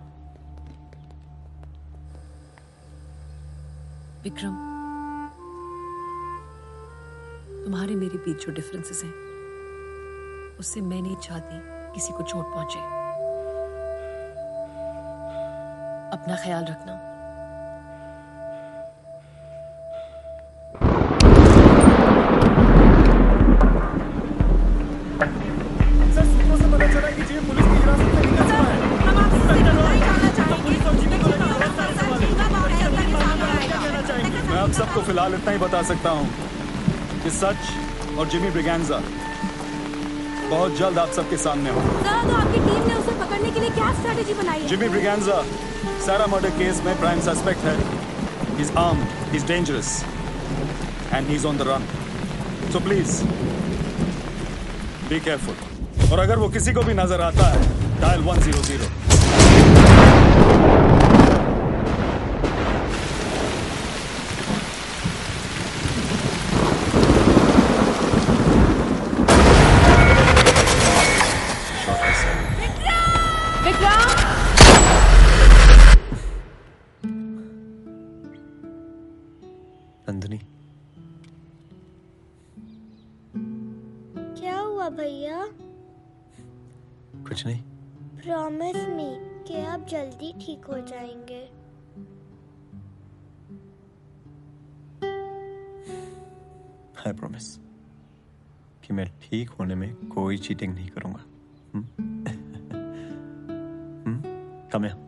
Vikram, तुम्हारे मेरे बीच जो डिफरेंसेस हैं, उससे मैं नहीं चाहती किसी को चोट पहुंचे. अपना ख्याल रखना. सर, सूत्रों से पता चला कि जिमी पुलिस की हिरासत में निकल चुका है. हम आपसे नहीं जानना चाहेंगे. पुलिस और जिमी को लेकर बहुत सारे सवाल हैं. क्या कहना चाहेंगे? मैं आप सबको फिलहाल इतना ही बता सकता हूँ कि सच और जिमी ब्रिगेंजा बहुत जल्द आप सबके सामने होगा. सर, तो आपकी टीम ने उसे पकड़ने के लिए क्या स्ट्रेटेजी बनाई है? Jimmy Braganza Sara murder case में प्राइम सस्पेक्ट है. He is armed, he is dangerous and he is on the run. So please be careful. और अगर वो किसी को भी नजर आता है, dial one zero zero. Nandini, क्या हुआ भैया? कुछ नहीं. प्रॉमिस मी कि आप जल्दी ठीक हो जाएंगे. आई प्रॉमिस कि मैं ठीक होने में कोई चीटिंग नहीं करूंगा. Come here.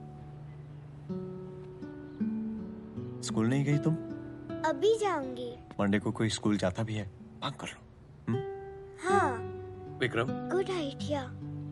स्कूल नहीं गई तुम? अभी जाऊंगी. मंडे को कोई स्कूल जाता भी है, भाग कर लो. हाँ. Vikram, good idea.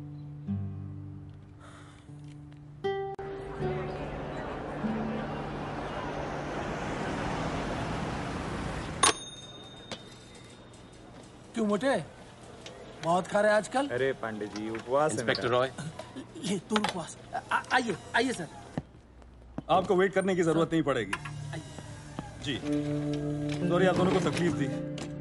क्यों मोटे, बहुत खा रहे आजकल? अरे पांडे जी, उपवास है. इंस्पेक्टर रॉय, ये तुम उपवास. आइए आइए सर. आपको वेट करने की जरूरत नहीं पड़ेगी. जी, सॉरी आप दोनों को तकलीफ दी.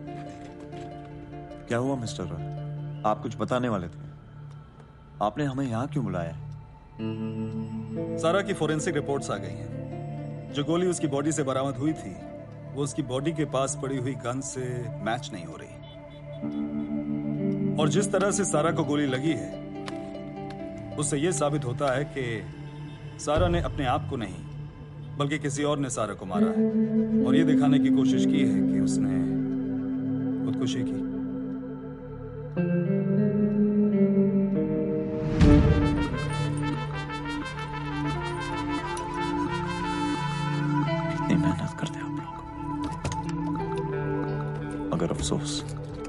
क्या हुआ मिस्टर रॉय? आप कुछ बताने वाले थे. आपने हमें यहाँ क्यों बुलाया है? सारा की फोरेंसिक रिपोर्ट्स आ गई हैं. जो गोली उसकी बॉडी से बरामद हुई थी, वो उसकी बॉडी के पास पड़ी हुई गन से मैच नहीं हो रही. और जिस तरह से सारा को गोली लगी है, उससे यह साबित होता है कि सारा ने अपने आप को नहीं बल्कि किसी और ने सारा को मारा है. और ये दिखाने की कोशिश की है कि उसने खुदकुशी की. कितनी मेहनत करते आप लोग, मगर अफसोस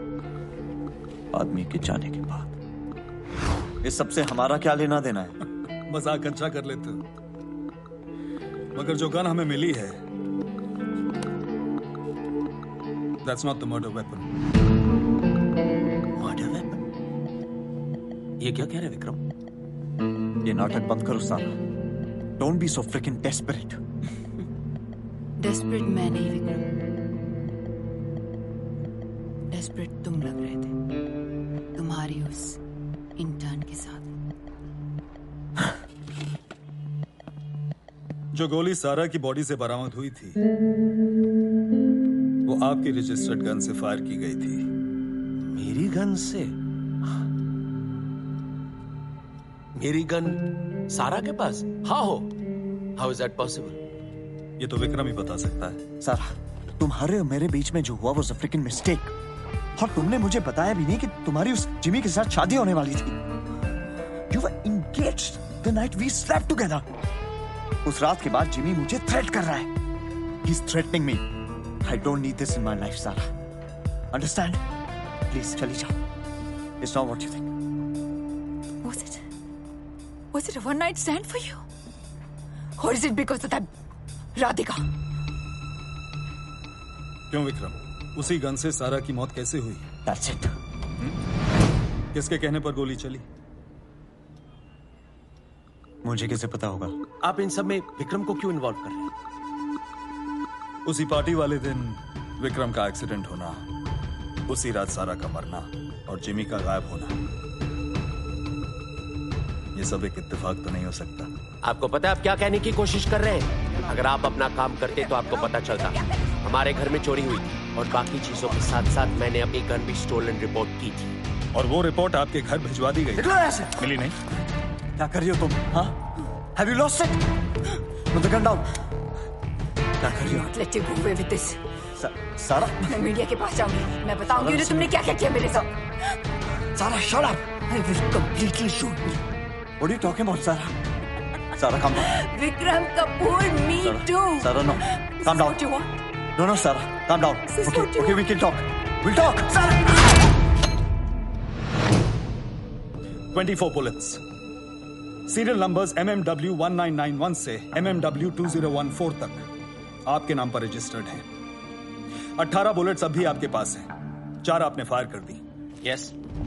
आदमी के जाने के बाद. इस सबसे हमारा क्या लेना देना है? मजाक अच्छा कर लेते हो, मगर जो गन हमें मिली है, that's not the murder weapon. Murder weapon? ये क्या कह रहे विक्रम? ये नाटक बंद करो सारा. Don't be so freaking desperate. Desperate मैं नहीं विक्रम, डेस्परेट तुम लग रहे थे तुम्हारी उस इंटर्न के साथ. जो गोली सारा की बॉडी से बरामद हुई थी, वो आपकी रजिस्टर्ड गन से फायर की गई थी. मेरी गन से? मेरी गन सारा के पास? हाँ हो. How is that possible? ये तो विक्रम ही बता सकता है. सारा, तुम्हारे और मेरे बीच में जो हुआ वो फ्रिकिंग मिस्टेक. और तुमने मुझे बताया भी नहीं कि तुम्हारी उस जिमी के साथ शादी होने वाली थी. You were engaged the night we slept together. उस रात के बाद जिमी मुझे थ्रेट कर रहा है. He's threatening me. I don't need this in my life, Sarah. Understand? Please, चली जाओ. It's not what you think. Was it? Was it a one night stand for you? Or is it because of that Radhika? क्यों विक्रम? उसी gun से सारा की मौत कैसे हुई? That's it. किसके कहने पर गोली चली? मुझे कैसे पता होगा? आप इन सब में विक्रम को क्यों इन्वॉल्व कर रहे हैं? उसी पार्टी वाले दिन विक्रम का एक्सीडेंट होना, उसी रात सारा का मरना और जिमी का गायब होना, ये सब एक इत्तेफाक तो नहीं हो सकता। आपको पता है आप क्या कहने की कोशिश कर रहे हैं? अगर आप अपना काम करते तो आपको पता चलता। हमारे घर में चोरी हुई थी और बाकी चीजों के साथ साथ मैंने अपनी गन भी स्टोलन रिपोर्ट की थी। और वो रिपोर्ट आपके घर भिजवा दी गई। मिली नहीं? क्या कर रही हो तुम? हाँ? Have you lost it? Put the gun down. क्या कर रही हो? Let you go away with this. सारा? मैं मीडिया के पास जाऊंगी। मैं बताऊंगी उन्हें तुमने क्या क्या किया मेरे साथ। सारा, shut up. I will completely shoot you. What are you talking about, Sarah? Sarah, calm down. Vikram Kapoor, me Sarah, too. Sarah, no. Calm down. What you want? No, no, Sarah. Calm down. This is Okay, what you okay, want. we can talk. We'll talk. Sarah! twenty-four bullets. Serial numbers M M W one nine nine one से M M W two zero one four तक आपके नाम पर registered हैं। अठारह bullets अभी आपके पास हैं। चार आपने फायर कर दी। यस।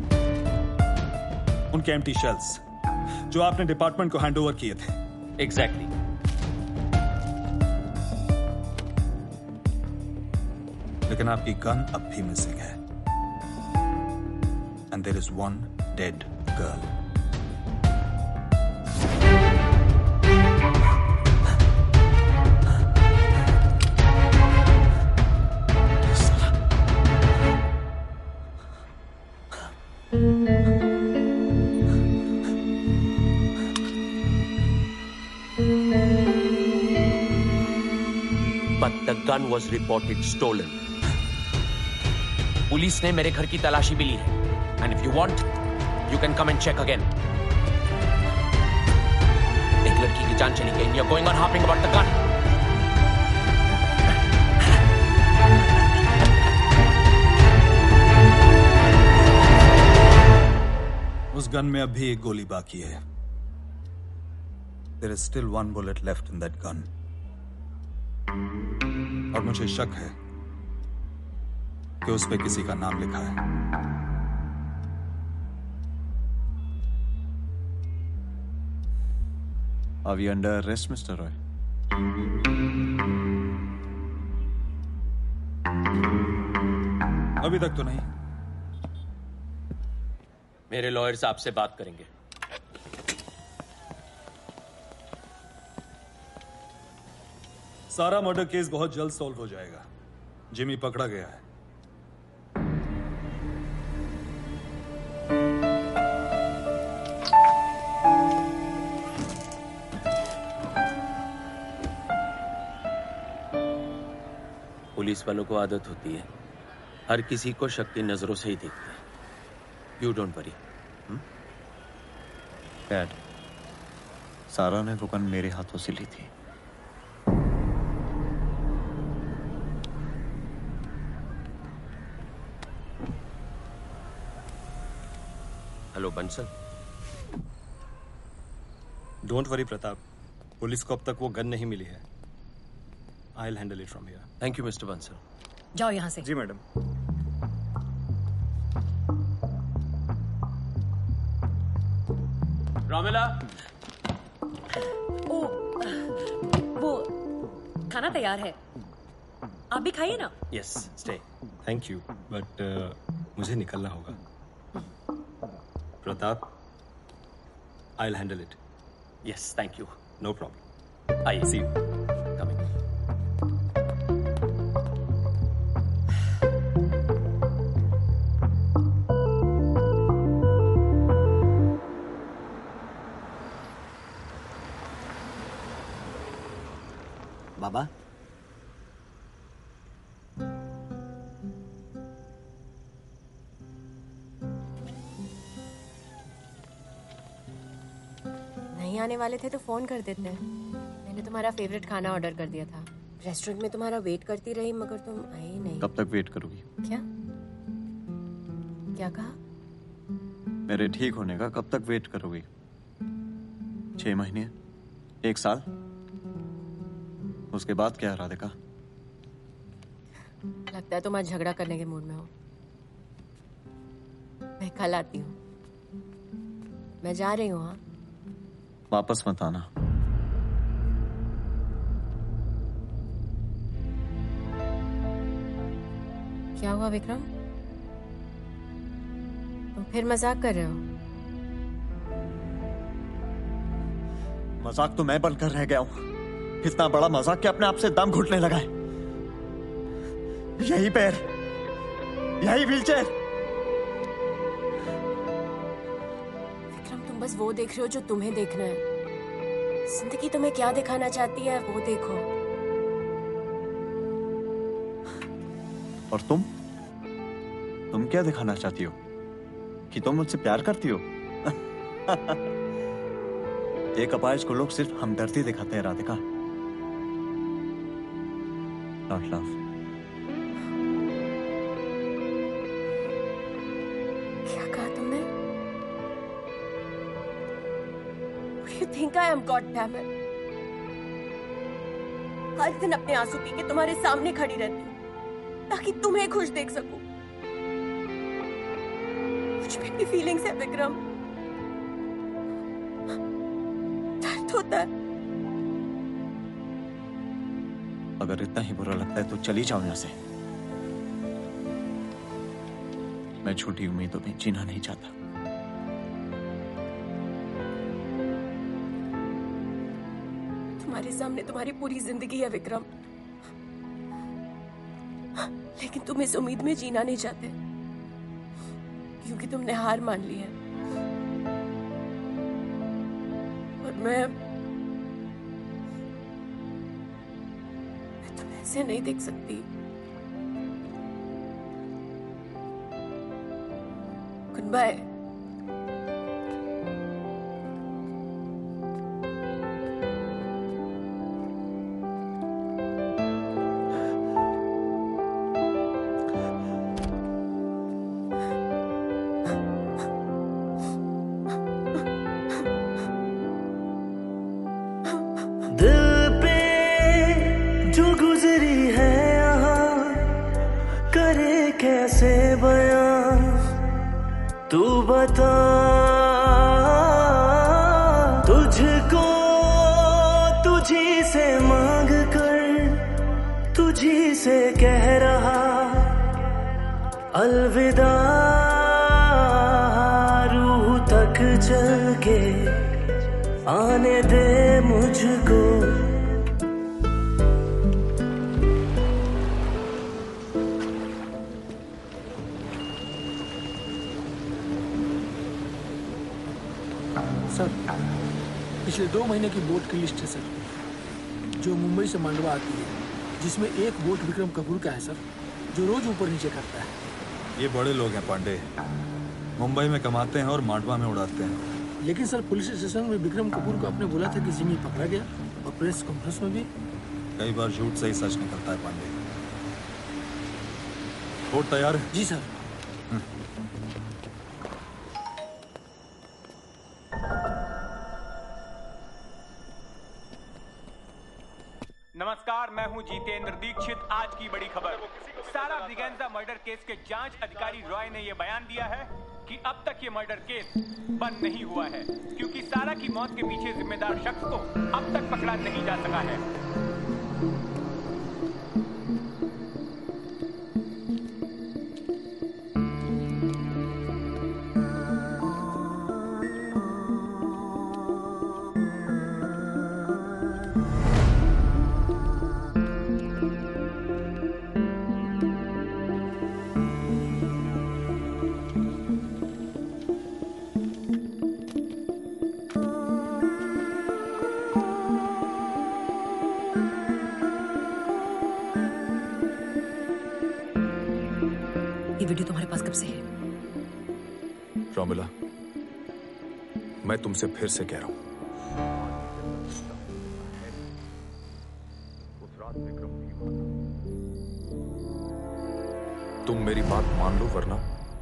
उनके एम्प्टी शेल्स जो आपने डिपार्टमेंट को हैंडओवर किए थे। एग्जैक्टली। लेकिन आपकी गन अब भी मिसिंग है। And there is one dead girl. But the gun was reported stolen. Police ने मेरे घर की तलाशी भी ली है। And if you want, you can come and check again. एक लड़की की जान चली गई। You're going on harping about the gun. उस गन में अभी एक गोली बाकी है। There is still one bullet left in that gun. और मुझे शक है कि उस पे किसी का नाम लिखा है। Are we under arrest, Mister Roy? अभी तक तो नहीं। मेरे लॉयर्स आपसे बात करेंगे। सारा मर्डर केस बहुत जल्द सॉल्व हो जाएगा। जिमी पकड़ा गया है। पुलिस वालों को आदत होती है, हर किसी को शक की नजरों से ही देखते हैं। You don't worry. डैड, सारा ने वो गन मेरे हाथों से ली थी। Hello Bansal. Don't worry Pratap, police को अब तक वो गन नहीं मिली है। I will handle it from here. Thank you mister Bansal. जाओ यहाँ से। जी मैडम। रामेला। ओ, वो खाना तैयार है, आप भी खाइए ना। Yes, stay. Thank you, but मुझे निकलना होगा। Pratap, I will handle it. Yes, thank you. No problem. आइए। See you. कमिंग। बाबा, नहीं आने वाले थे तो फोन कर देते। मैंने तुम्हारा फेवरेट खाना ऑर्डर कर दिया था। रेस्टोरेंट में तुम्हारा वेट करती रही मगर तुम आए ही नहीं। कब तक वेट करोगी? क्या क्या कहा? मेरे ठीक होने का कब तक वेट करोगी? छह महीने, एक साल, उसके बाद क्या राधिका? लगता है तुम आज झगड़ा करने के मूड में हो। मैं कल आती हूँ। मैं जा रही हूँ। हाँ, वापस मत आना। क्या हुआ विक्रम? तुम फिर मजाक कर रहे हो? मजाक तो मैं बनकर रह गया हूं। इतना बड़ा मजाक कि अपने आप से दम घुटने लगा है। यही पैर, यही व्हीलचेयर। विक्रम, तुम बस वो देख रहे हो जो तुम्हें देखना है। जिंदगी तुम्हें क्या दिखाना चाहती है वो देखो। और तुम तुम क्या दिखाना चाहती हो? कि तुम मुझसे प्यार करती हो? एक अपाहिज को लोग सिर्फ हमदर्दी दिखाते हैं राधिका, नॉट लव। क्या कहा तुमने? You think I am God damn it? हर दिन अपने आंसू पी के तुम्हारे सामने खड़ी रहती हूँ ताकि तुम्हें खुश देख सकूं। मुझ में भी फीलिंग्स है विक्रम, दर्द होता है। अगर इतना ही बुरा लगता है तो चली जाओ यहां से। मैं झूठी उम्मीदों में जीना नहीं चाहता। तुम्हारे सामने तुम्हारी पूरी जिंदगी है विक्रम, लेकिन तुम इस उम्मीद में जीना नहीं चाहते क्योंकि तुमने हार मान ली है। और मैं मैं तुम्हें ऐसे नहीं देख सकती। Good bye. दिल पे जो गुजरी है यहाँ करे कैसे बयां, तू बता। तुझको तुझी से मांग कर तुझी से कह रहा अलविदा। रूह तक चल के आने दे मुझको। सर, पिछले दो महीने की बोट की लिस्ट है सर, जो मुंबई से मांडवा आती है, जिसमें एक बोट विक्रम कपूर का है सर, जो रोज ऊपर नीचे करता है। ये बड़े लोग हैं पांडे, मुंबई में कमाते हैं और मांडवा में उड़ाते हैं। लेकिन सर पुलिस स्टेशन में विक्रम कपूर को आपने बोला था कि जिमी पकड़ा गया, और प्रेस कॉन्फ्रेंस में भी। कई बार झूठ से ही सच निकलता है पांडे। बोट तैयार है? जी सर। नमस्कार, मैं हूं जितेंद्र दीक्षित। आज की बड़ी खबर, सारा ब्रिगेंजा मर्डर केस के जांच अधिकारी रॉय ने यह बयान दिया है कि अब तक ये मर्डर केस बंद नहीं हुआ है क्योंकि सारा की मौत के पीछे जिम्मेदार शख्स को अब तक पकड़ा नहीं जा सका है। ये वीडियो तुम्हारे पास कब से है? रोमिला, मैं तुमसे फिर से कह रहा हूं, तुम मेरी बात मान लो वरना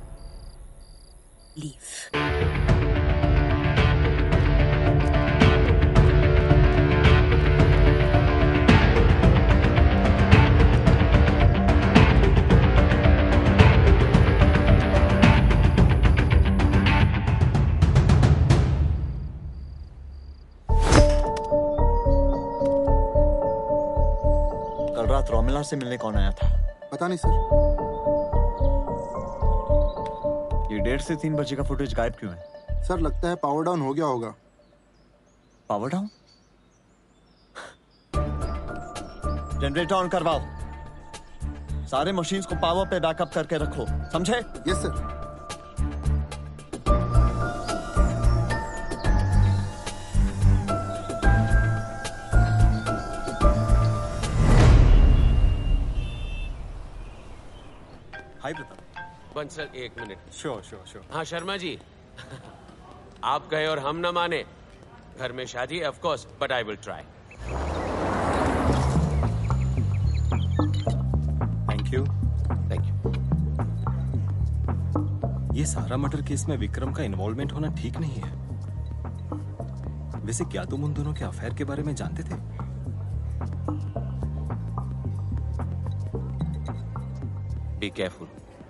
लीव। रात रोमिला से मिलने कौन आया था? पता नहीं सर। ये डेढ़ से तीन बजे का फुटेज गायब क्यों है? सर लगता है पावर डाउन हो गया होगा। Power down? जनरेटर ऑन करवाओ। सारे मशीन्स को पावर पे बैकअप करके रखो, समझे? Yes sir. Hi Pratap. Bansal एक मिनट। Sure sure sure. हाँ शर्मा जी, आप कहे और हम न माने, घर में शादी of course, but I will try. Thank you. Thank you. ये सारा मर्डर केस में विक्रम का इन्वॉल्वमेंट होना ठीक नहीं है। वैसे क्या तुम उन दोनों के अफेयर के बारे में जानते थे? Be careful.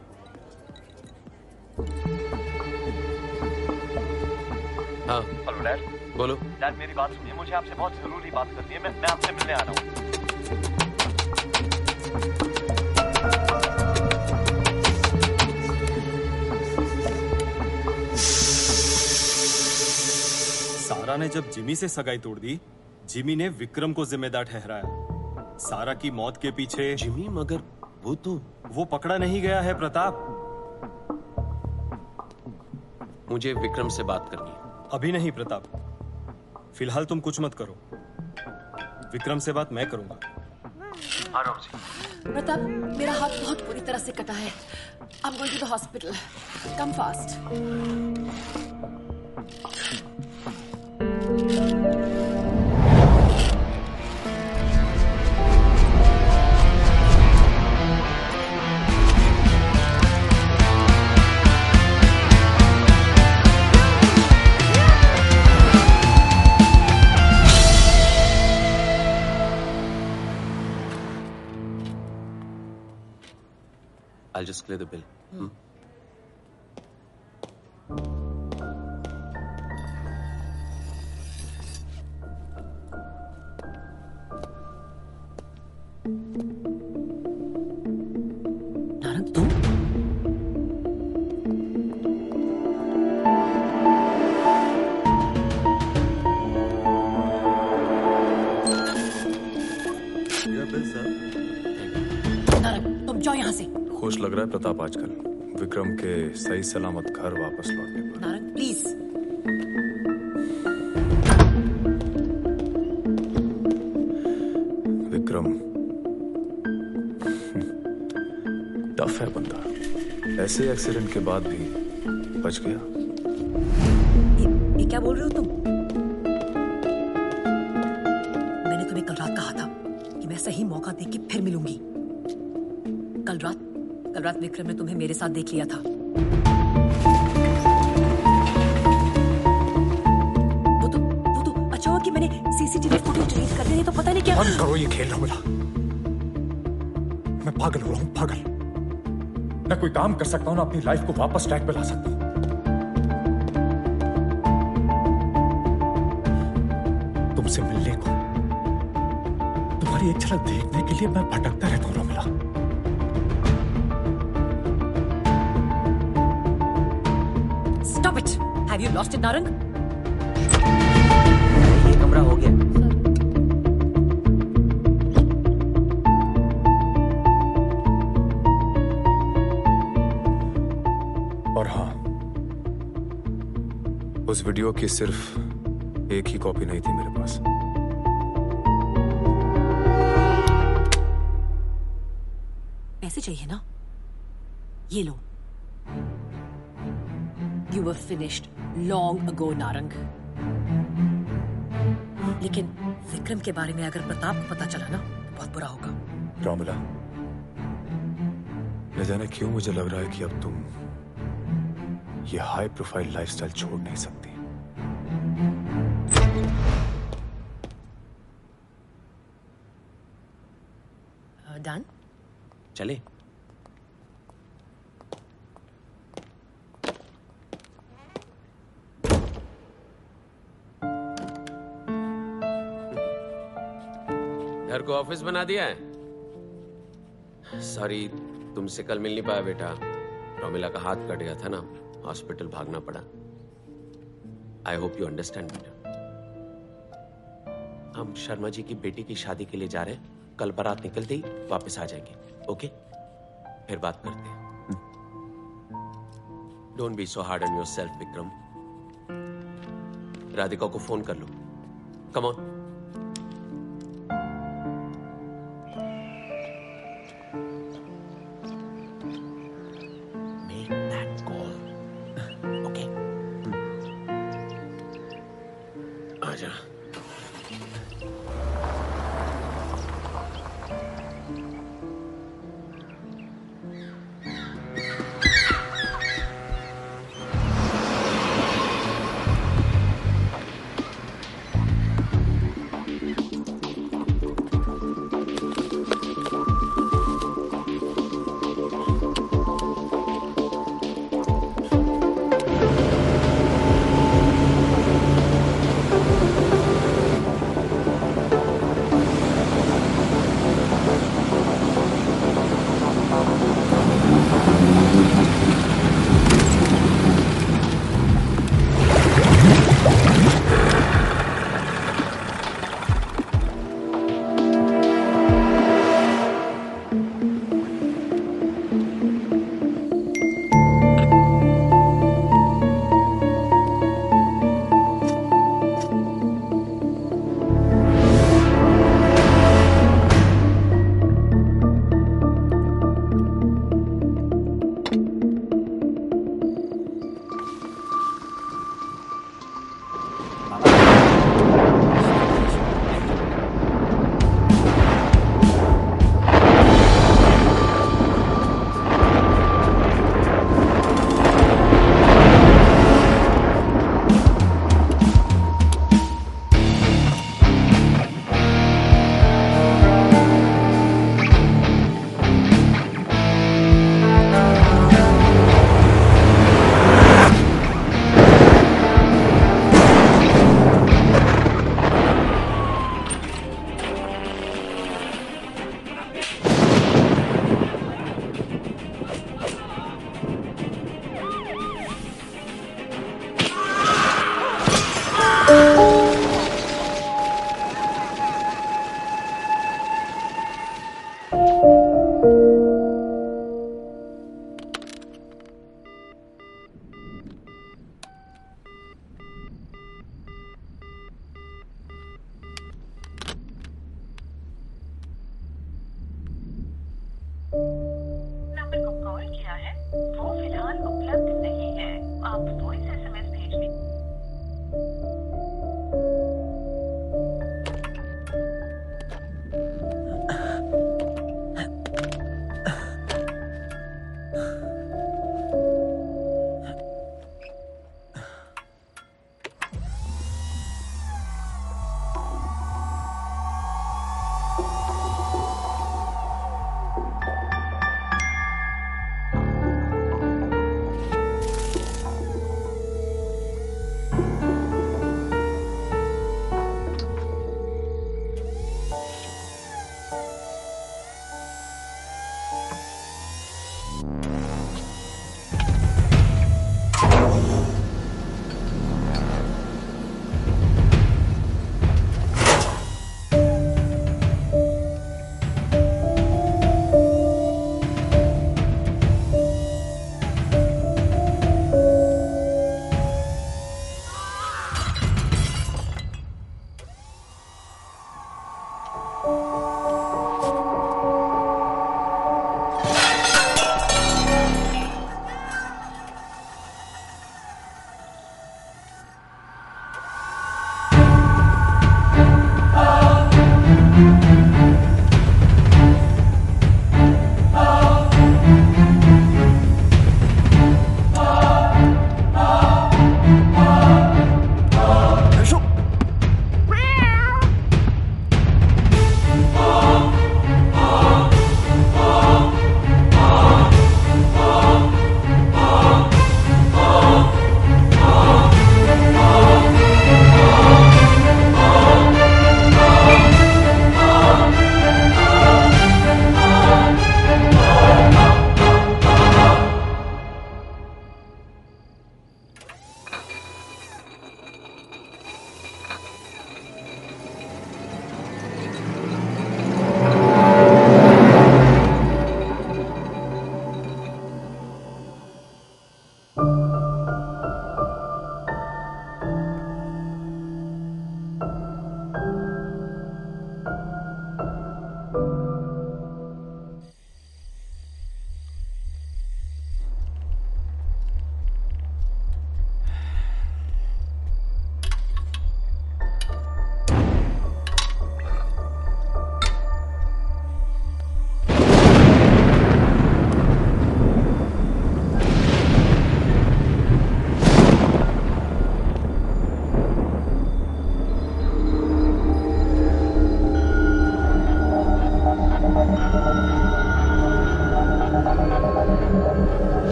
हाँ हेलो डैड। बोलो। डैड मेरी बात सुनिए, मुझे आपसे बहुत जरूरी बात करनी है। मैं मैं आपसे मिलने आ रहा हूँ। सारा ने जब जिमी से सगाई तोड़ दी, जिमी ने विक्रम को जिम्मेदार ठहराया। सारा की मौत के पीछे जिमी, मगर वो तो वो पकड़ा नहीं गया है प्रताप। मुझे विक्रम से बात करनी है। अभी नहीं प्रताप, फिलहाल तुम कुछ मत करो। विक्रम से बात मैं करूंगा। प्रताप, मेरा हाथ बहुत बुरी तरह से कटा है। I'm going to the hospital. Come fast. I'll just clear the bill. Hmm? Narang, तुम? नारंग, तुम जाओ यहाँ से। खुश लग रहा है प्रताप आजकल, विक्रम के सही सलामत घर वापस लौटने पर। नारंग, प्लीज। विक्रम टफ है बंदा, ऐसे एक्सीडेंट के बाद भी बच गया। ये, ये क्या बोल रहे हो तुम? मैंने तुम्हें कल रात कहा था कि मैं सही मौका देख के फिर मिलूंगी। कल रात कल रात विक्रम ने तुम्हें मेरे साथ देख लिया था। वो तो वो तो अच्छा हुआ कि मैंने सीसीटीवी फुटेज डिलीट कर दी, नहीं तो पता नहीं क्या। बंद करो ये खेल रोमिला। मैं पागल हो रहा हूँ, पागल। मैं कोई काम कर सकता हूँ ना अपनी लाइफ को वापस ट्रैक पे ला सकता हूँ। तुमसे मिलने को, तुम्हारी एक झलक देखने के लिए मैं भटकता रहता हूँ Romila. Stop it! Have you lost it, Narang? ये कमरा हो गया। और हाँ, उस वीडियो की सिर्फ एक ही कॉपी नहीं थी मेरे पास। पैसे चाहिए ना? ये लो। You were finished long ago, Narang. लेकिन विक्रम के बारे में अगर प्रताप को पता चला ना, तो बहुत बुरा होगा। रोमिला, न जाने क्यों मुझे लग रहा है कि अब तुम ये हाई प्रोफाइल लाइफस्टाइल छोड़ नहीं सकती। डन? चले। घर को ऑफिस बना दिया है? सॉरी, तुमसे कल मिल नहीं पाया बेटा। रोमिला का हाथ कट गया था ना, हॉस्पिटल भागना पड़ा। आई होप यू अंडरस्टैंड बेटा। हम शर्मा जी की बेटी की शादी के लिए जा रहे हैं। कल बारात निकलते ही वापस आ जाएंगे। ओके, फिर बात करते हैं। Don't be so hard on yourself Vikram. Radhika को फोन कर लो। Come on. Make that call. Okay, आजा। नंबर को कॉल किया है वो फिलहाल उपलब्ध नहीं है। आप वॉइस एसएमएस भेज दें।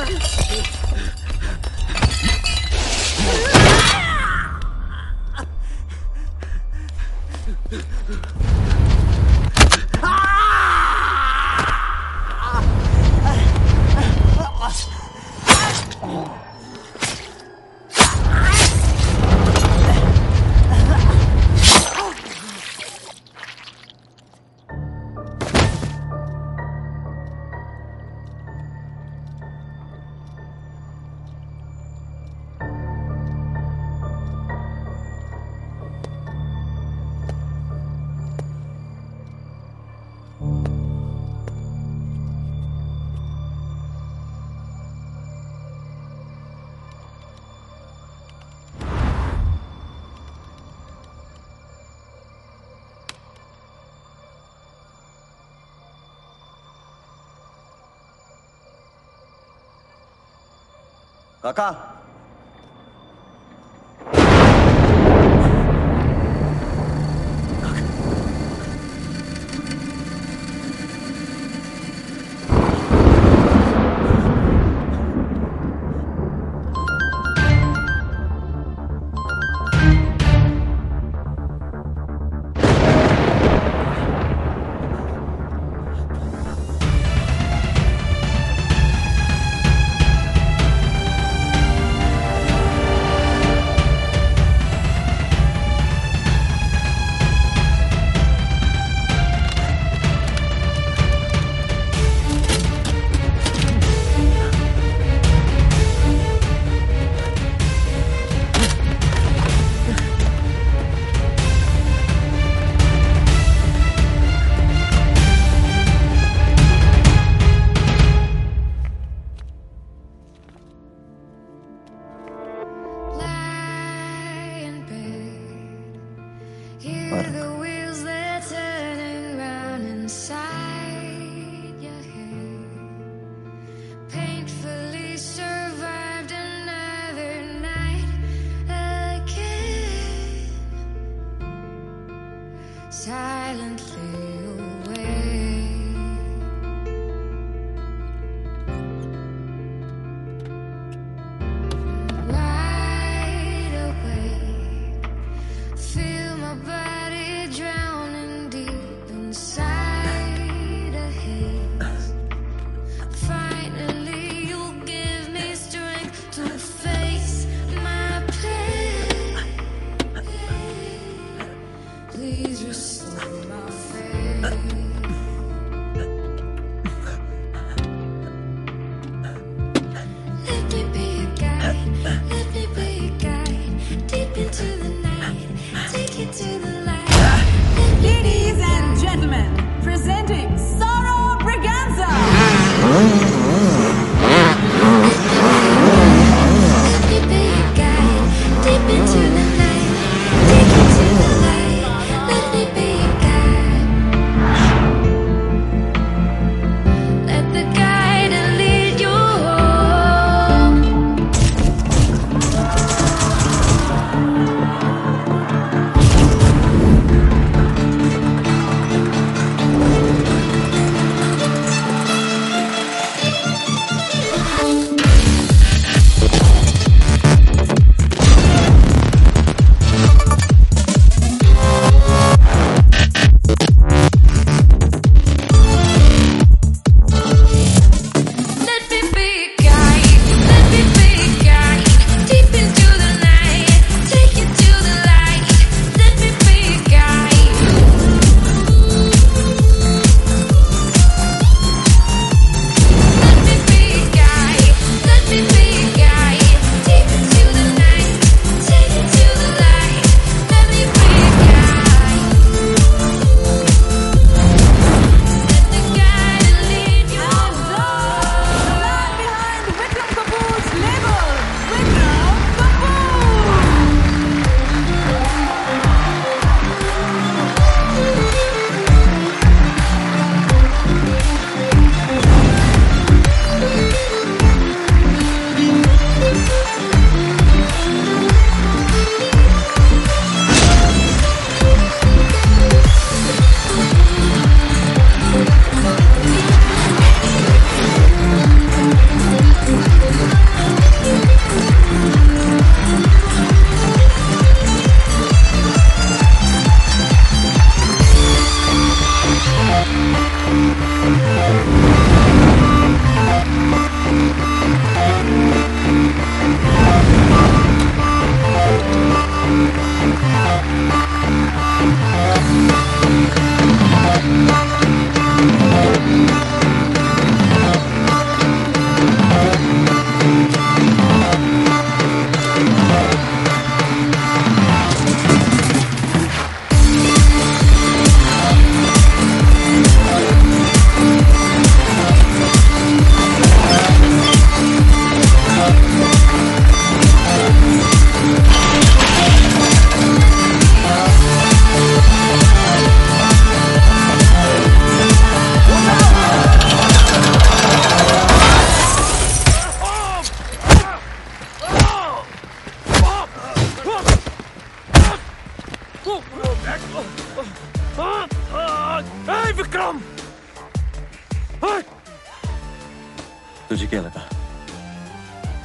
काका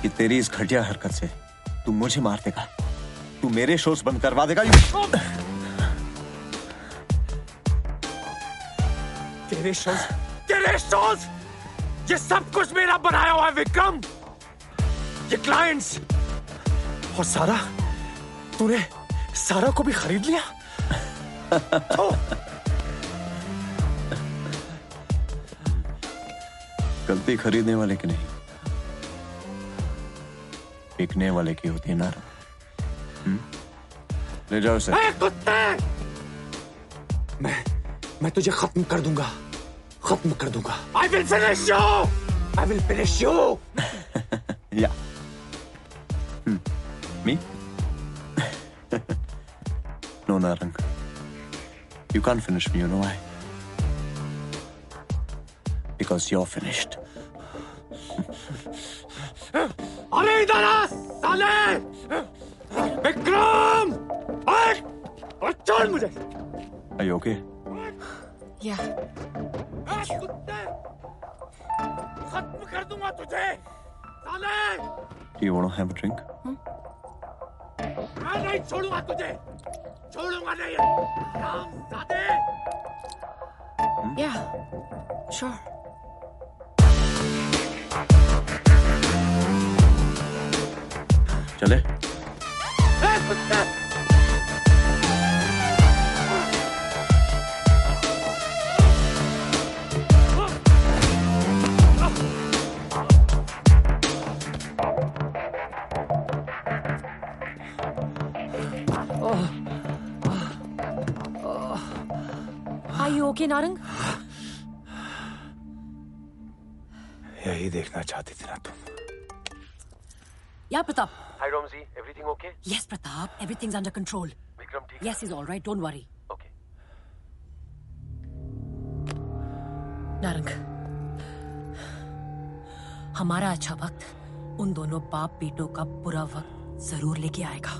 कि तेरी इस घटिया हरकत से तू मुझे मार देगा, तू मेरे शोज बंद करवा देगा। तेरे शोज, तेरे शोज, ये सब कुछ मेरा बनाया हुआ है विक्रम। ये क्लाइंट्स और सारा, तूने सारा को भी खरीद लिया। गलती खरीदने वाले की नहीं, बिकने वाले की होती है ना। हुँ? ले जाओ उसे। कुत्ते! मैं मैं तुझे खत्म कर दूंगा, खत्म कर दूंगा। I will finish you! I will finish you! Yeah. Hmm. Me? No, Narang. You can't finish me, you know why? Because you're finished. अरे इधर आ, साले! विक्रम! और छोड़ मुझे! Are you okay? Yeah. कुत्ते! खत्म कर दूंगा तुझे, साले! Do you want to have a drink? मैं नहीं छोड़ूंगा तुझे, छोड़ूंगा नहीं, हरामजादे! Yeah, sure. चले? कुत्ते! Are you okay, Narang? यही देखना चाहती थी ना तुम। Yeah, Pratap. Hi, Romsey. Everything okay? Yes, Pratap. Everything's under control. Vikram ठीक? Yes, he's all right. Don't worry. Okay. Narang, हमारा अच्छा वक्त उन दोनों बाप बेटों का बुरा वक्त जरूर लेके आएगा।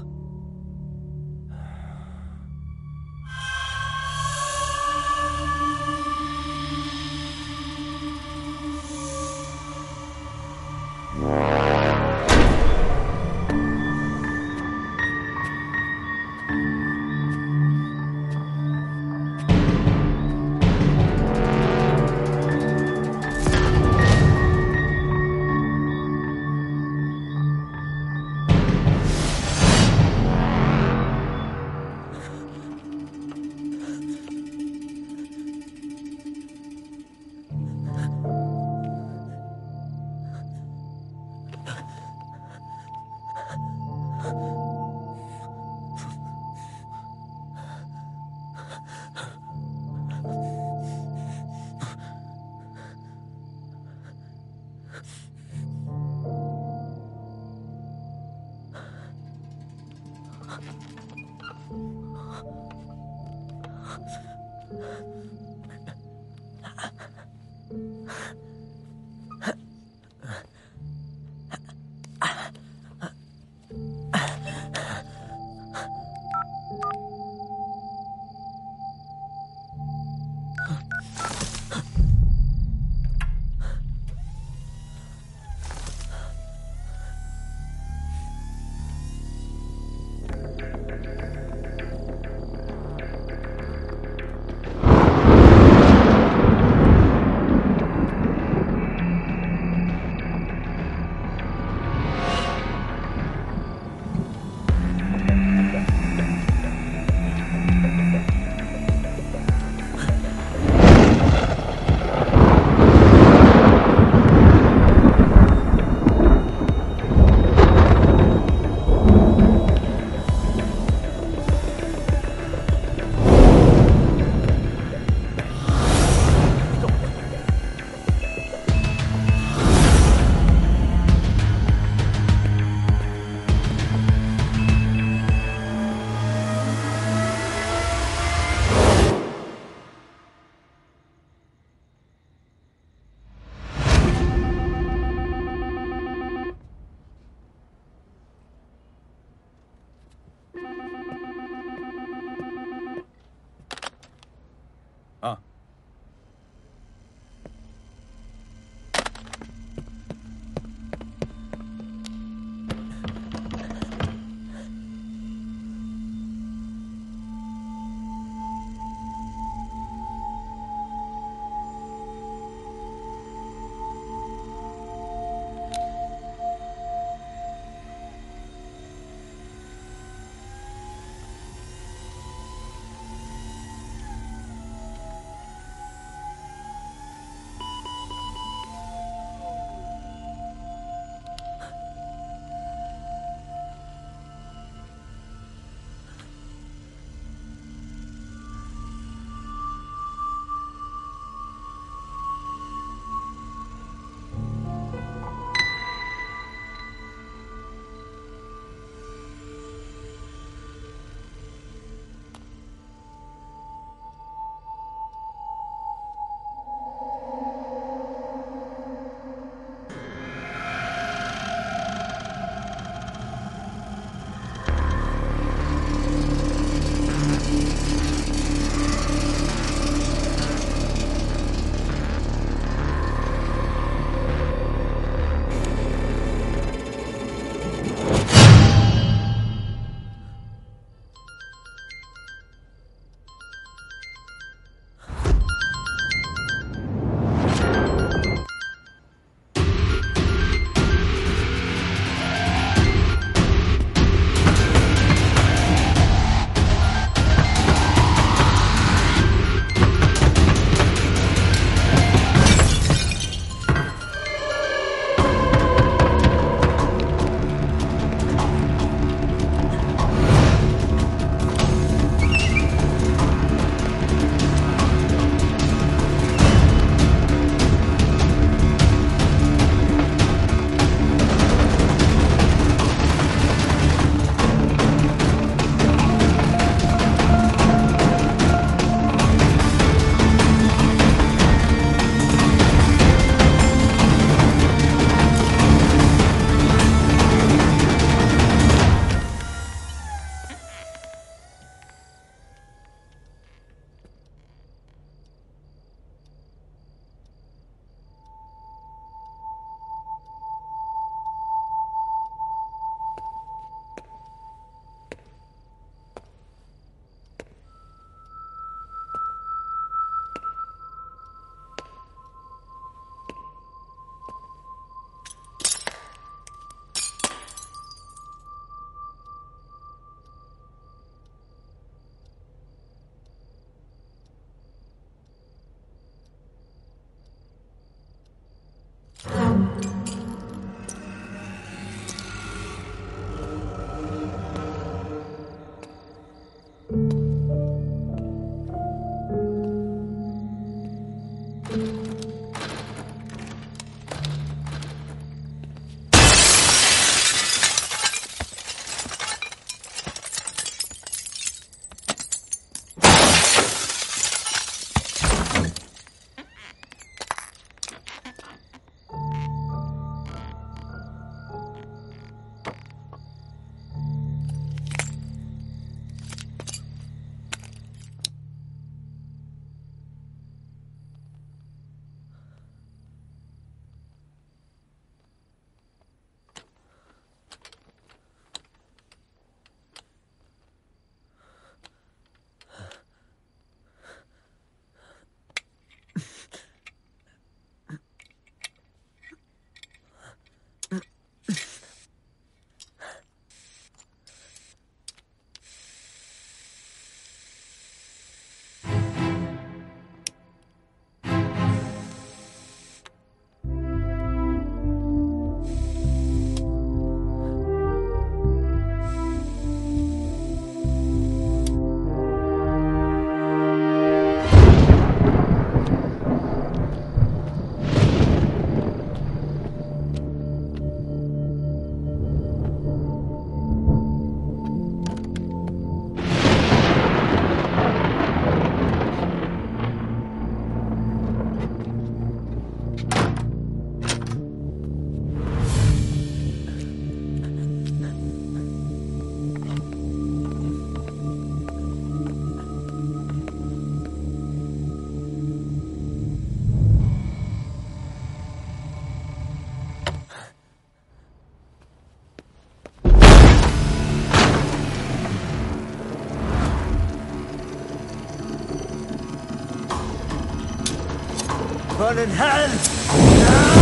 Burn in hell!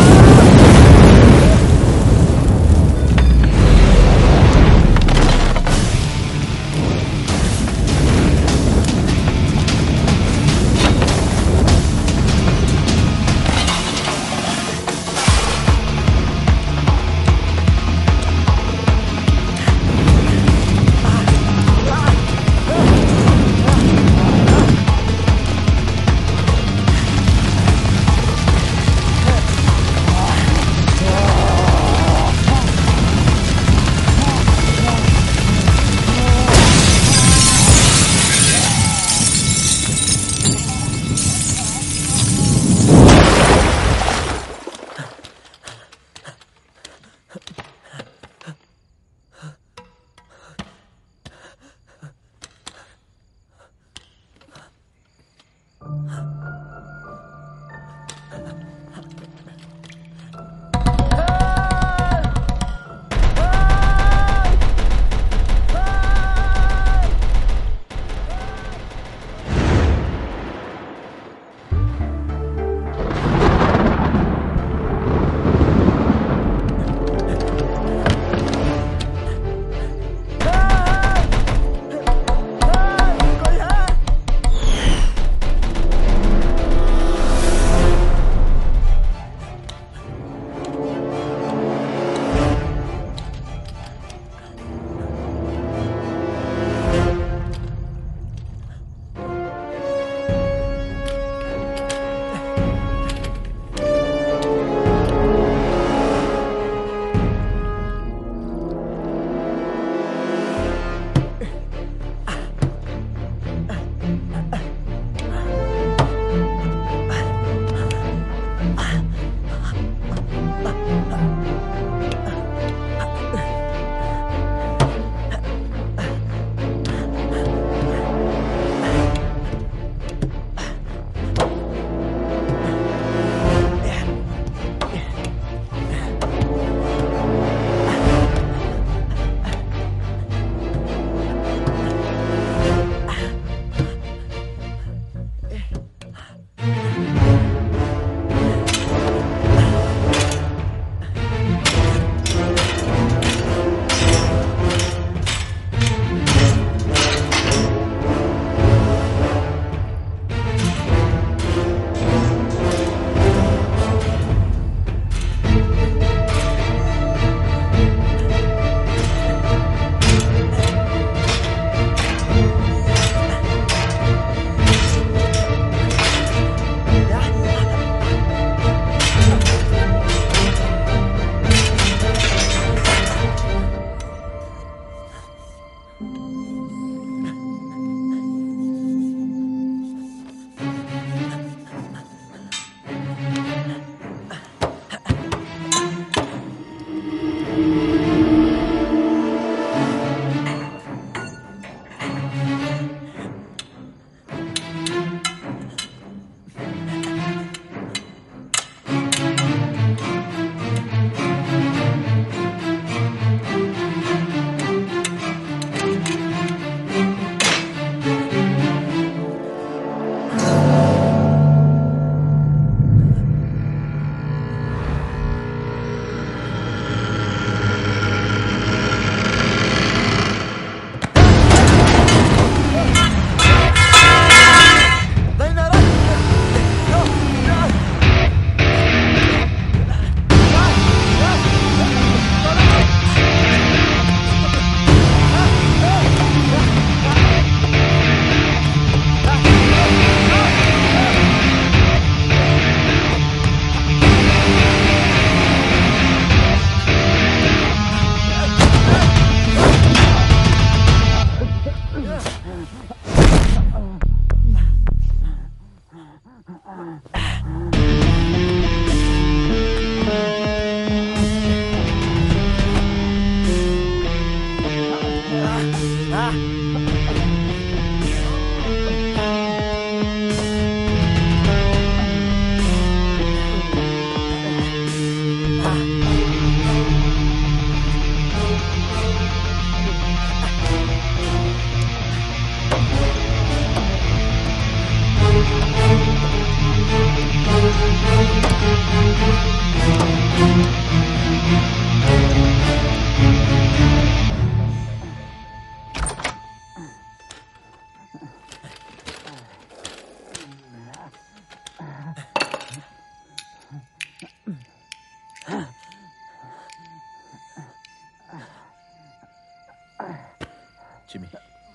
जिमी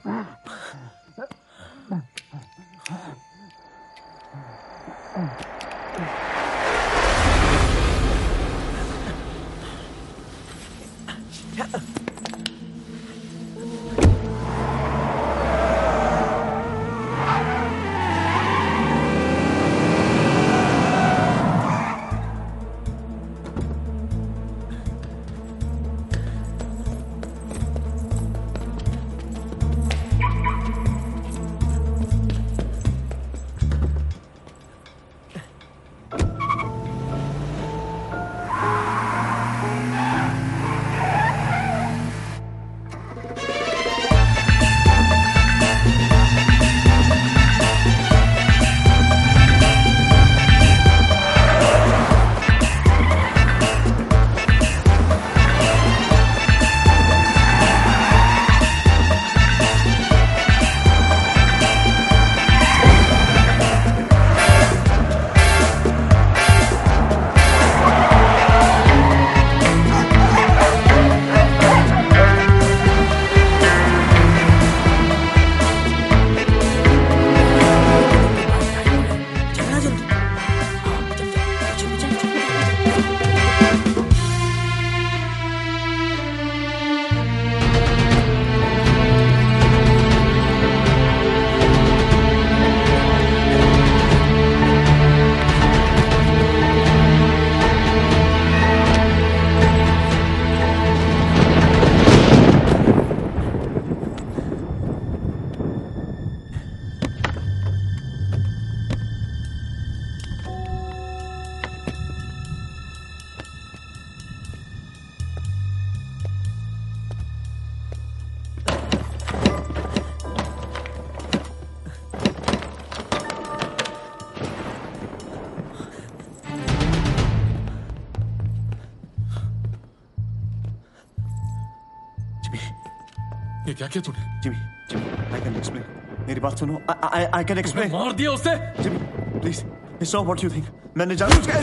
ये क्या किया तूने? Jimmy Jimmy I can explain मेरी बात सुनो आई आई कैन एक्सप्लेन मार दिया उसे Jimmy please it's not what you think मैंने जानबूझ के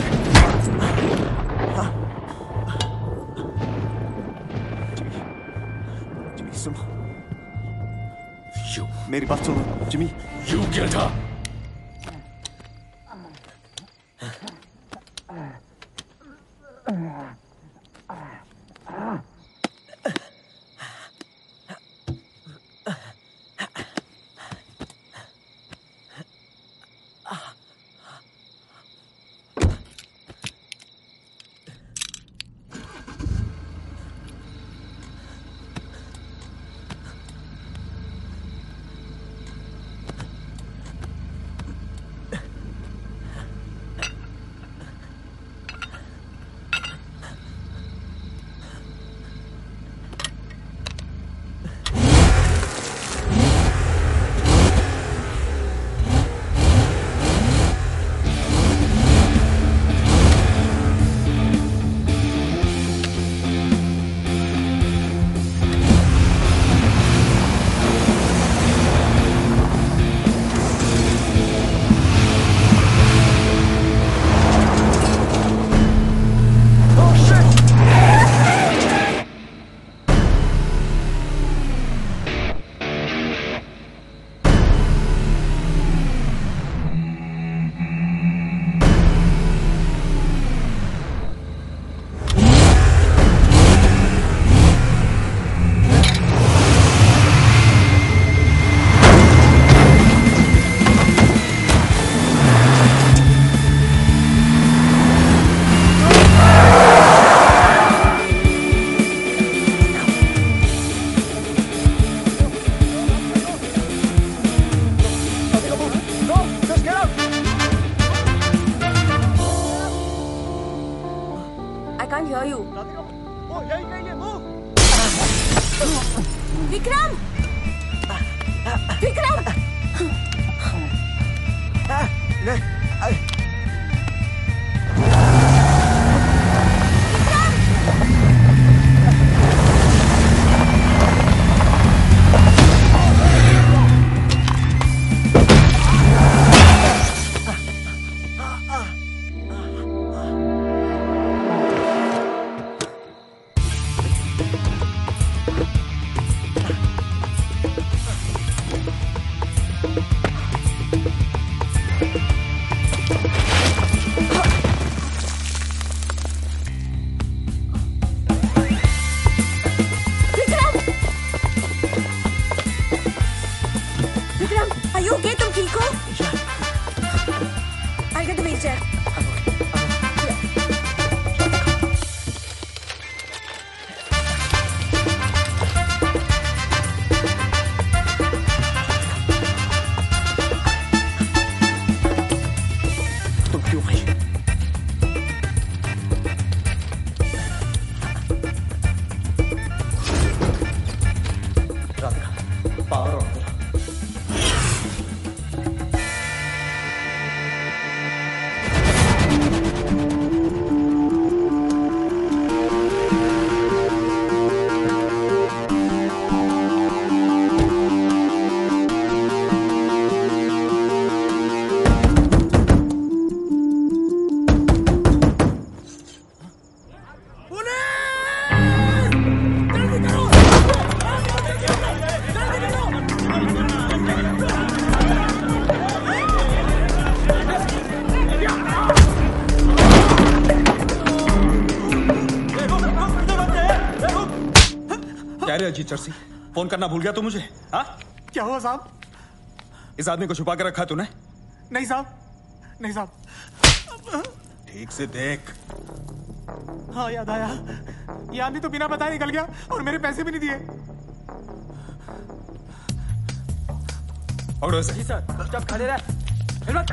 जिमी जिमी सुनो यू मेरी बात सुनो जिमी यू क्या था विक्रम विक्रम क्या रे अजीत चर्सी, फोन करना भूल गया तू मुझे? हाँ, क्या हुआ साहब? इस आदमी को छुपा के रखा है तूने? नहीं साहब, नहीं साहब। ठीक से देख। हाँ याद आया, ये आदमी तो बिना बताए निकल गया और मेरे पैसे भी नहीं दिए। पकड़ो इसे। जी सर, जब खड़े रहे। हिम्मत।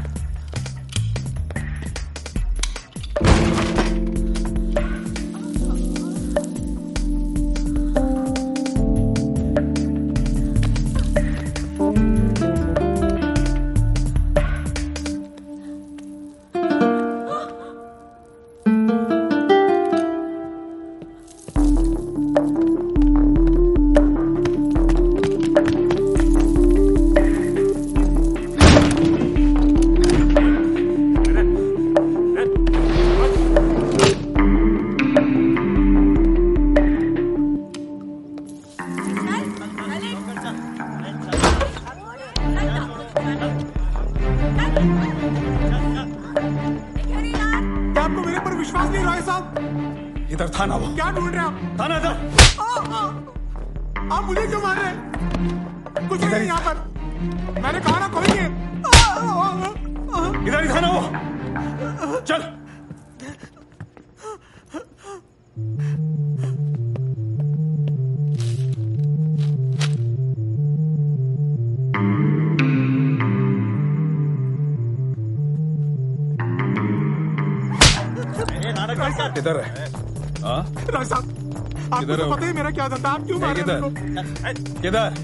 किधर है? हाँ? राज साहब, आपको तो पता ही मेरा क्या धंधा, आप क्यों मार रहे हैं मेरे को? किधर?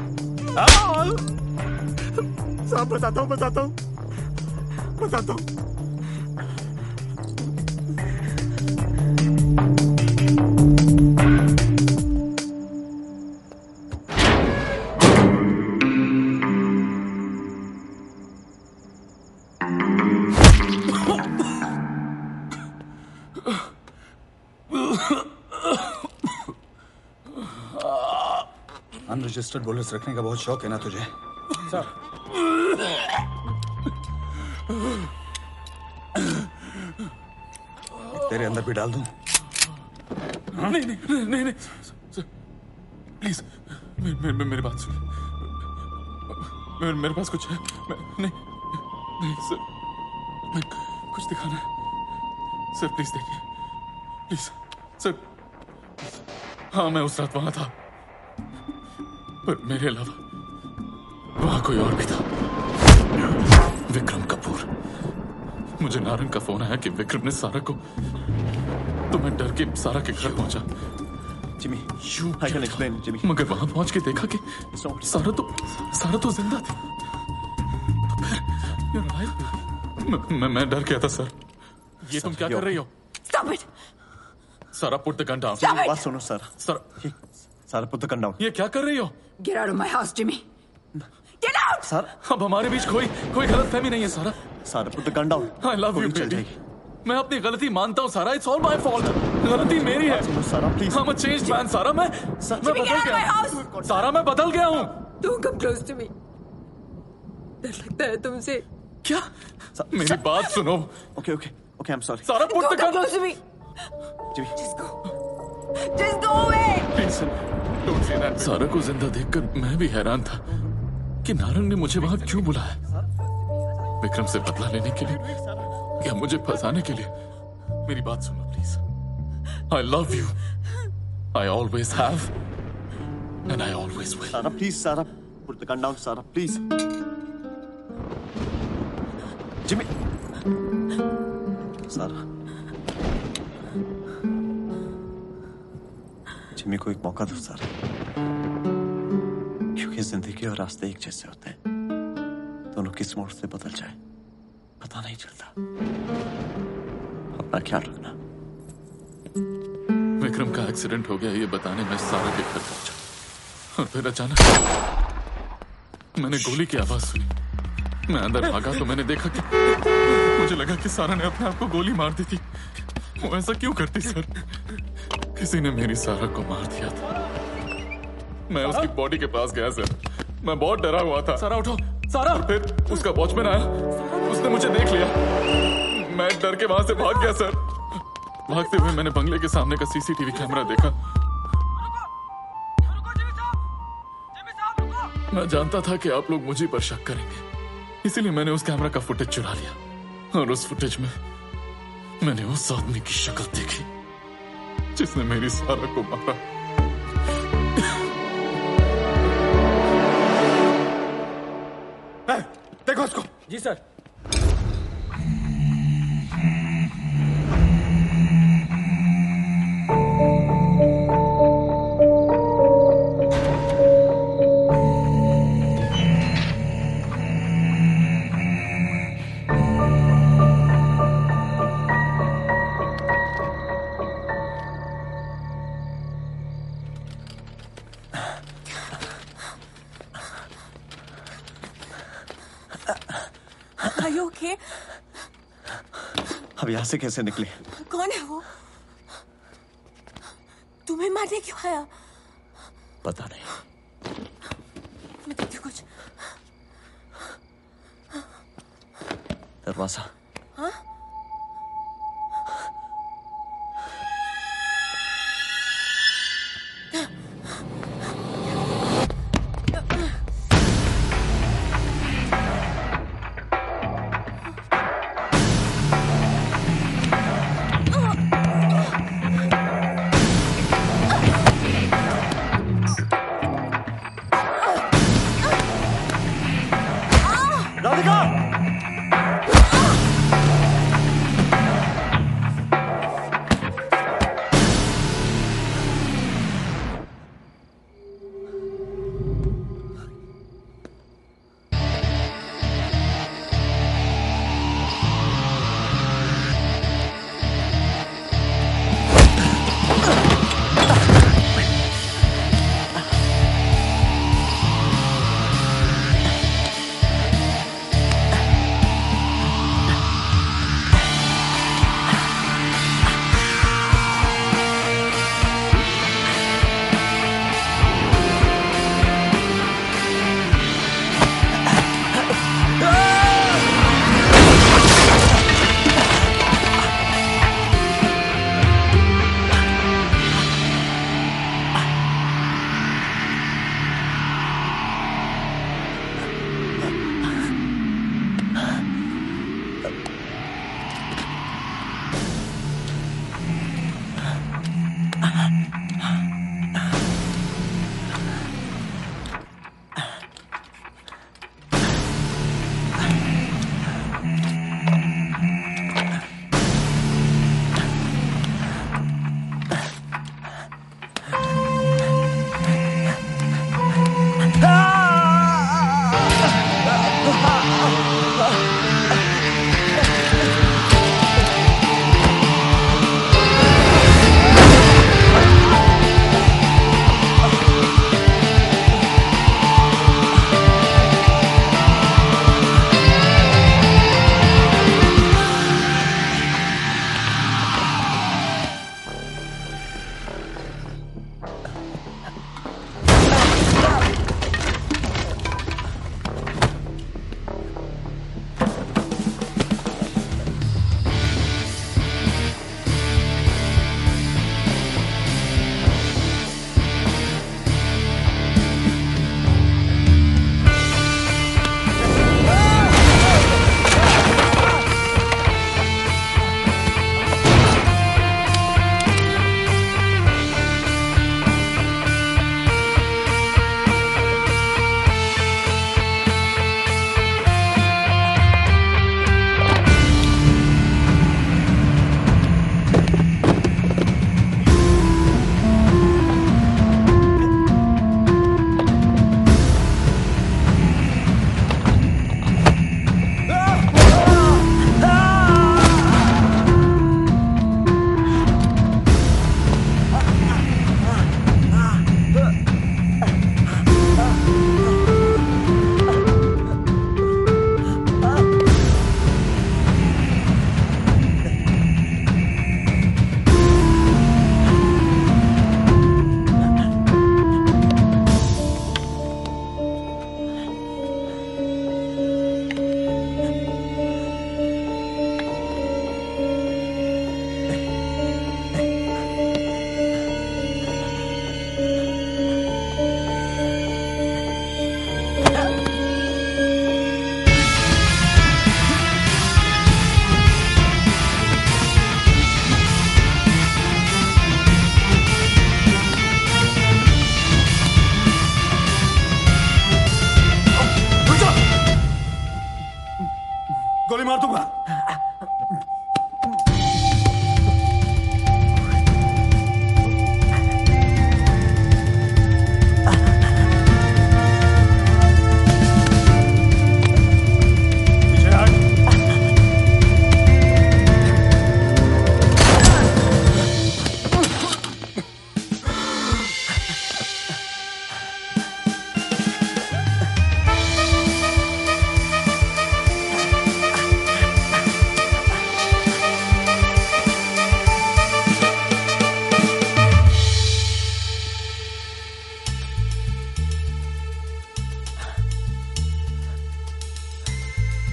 साहब बताता हूँ, बताता हूँ, बताता हूँ। अनरजिस्टर्ड बुलेट्स रखने का बहुत शौक है ना तुझे? सर। तेरे अंदर भी डाल दूं? हाँ? नहीं नहीं नहीं नहीं सर, प्लीज मेरी मेरी मेरी बात सुन। मेरे, मेरे पास कुछ है। मैं, नहीं नहीं सर, मैं कुछ दिखाना है सर, प्लीज देखिए प्लीज सर। हाँ, मैं उस रात वहां था, पर मेरे अलावा वहां कोई और भी था। विक्रम कपूर। मुझे नारंग का फोन आया कि विक्रम ने सारा को, तो मैं डर के सारा के घर पहुंचा। Jimmy, I can explain, Jimmy. मगर वहां पहुंच के देखा कि सारा तो सारा तो जिंदा थी। तो फिर you're alive। मैं, मैं मैं डर गया था सर। ये तुम क्या कर रही हो? Stop it! सारा put the gun down। Stop it! बात सुनो सारा। सारा सारा put the gun down। ये क्या कर रही हो? Get out of my house, Jimmy! Get out! सारा, अब हमारे बीच कोई कोई गलतफहमी नहीं है सारा। सारा put the gun down। I love you, baby। मैं अपनी गलती मानता हूँ सारा। It's all my fault। गलती मेरी है। सारा please. I'm a changed man, सारा। मैं मैं बदल गया हूँ। सारा मैं बदल गया हूँ। Don't come close to me। डर लगता है तुमसे। क्या? मेरी बात सुनो। Okay, okay, okay, I'm sorry। सारा put the gun close to me। Jimmy. Just go। Just go away। Please, don't say that। सारा को जिंदा देखकर मैं भी हैरान था कि नारंग ने मुझे वहां क्यों बुलाया। विक्रम से बदला लेने के लिए या मुझे फंसाने के लिए? मेरी बात सुनो please. I love you। I always have and I always will। Sara please, Sara put the gun down, Sara please. Jimmy. Sara, Jimmy को एक मौका दो सारा, क्योंकि जिंदगी और रास्ते एक जैसे होते हैं। दोनों किस मोड़ से बदल जाए पता नहीं चलता। अपना ख्याल रखना। विक्रम का एक्सीडेंट हो गया ये बताने में सारा के घर पहुंचा और फिर अचानक मैंने गोली की आवाज सुनी। मैं अंदर भागा तो मैंने देखा कि मुझे लगा कि सारा ने अपने आप को गोली मार दी थी। वो ऐसा क्यों करती सर? किसी ने मेरी सारा को मार दिया था। मैं उसकी बॉडी के पास गया सर। मैं बहुत डरा हुआ था। सारा उठो, सारा। फिर उसका वॉचमैन आया, उसने मुझे देख लिया। मैं डर के वहां से भाग गया सर। भागते हुए मैंने बंगले के सामने का सीसीटीवी कैमरा देखा। मैं जानता था कि आप लोग मुझे पर शक करेंगे, इसीलिए मैंने उस कैमरा का फुटेज चुरा लिया और उस फुटेज में मैंने उस आदमी की शक्ल देखी जिसने मेरी सारा को मारा। देखो उसको। जी सर। Are you okay? अब यहाँ से कैसे निकले? कौन है वो? तुम्हें मारने क्यों आया? पता नहीं। मैं देखती हूँ कुछ। दरवाजा। हाँ? राधिका!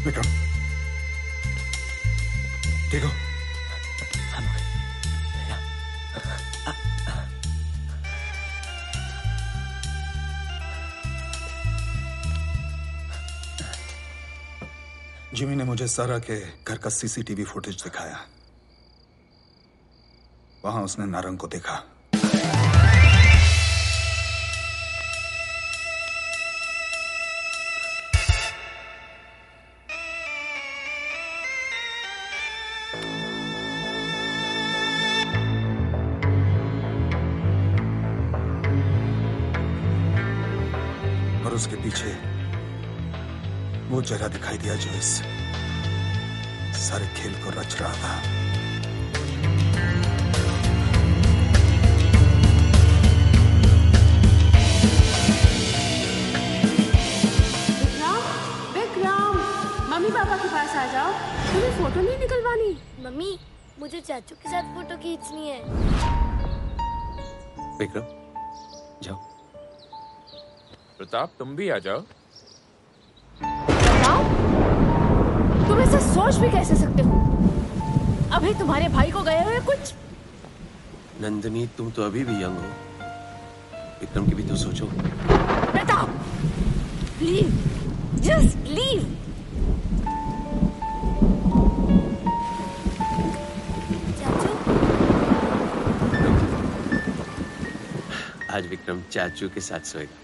विक्रम, ठीक हो? जिमी ने मुझे सारा के घर का सीसीटीवी फुटेज दिखाया। वहां उसने नारंग को देखा। और उसके पीछे वो जगह दिखाई दिया जो इस सारे खेल को रच रहा था। विक्रम, विक्रम, मम्मी पापा के पास आ जाओ। तुम्हें फोटो नहीं निकलवानी? मम्मी, मुझे चाचू के साथ फोटो खींचनी है। विक्रम, जाओ। प्रताप, तुम भी आ जाओ। तुम ऐसा सोच भी कैसे सकते हो? अभी तुम्हारे भाई को गए हुए कुछ। नंदिनी, तुम तो अभी भी यंग हो। विक्रम की भी तो सोचो। Pratap, leave, just leave. आज विक्रम चाचू के साथ सोएगा।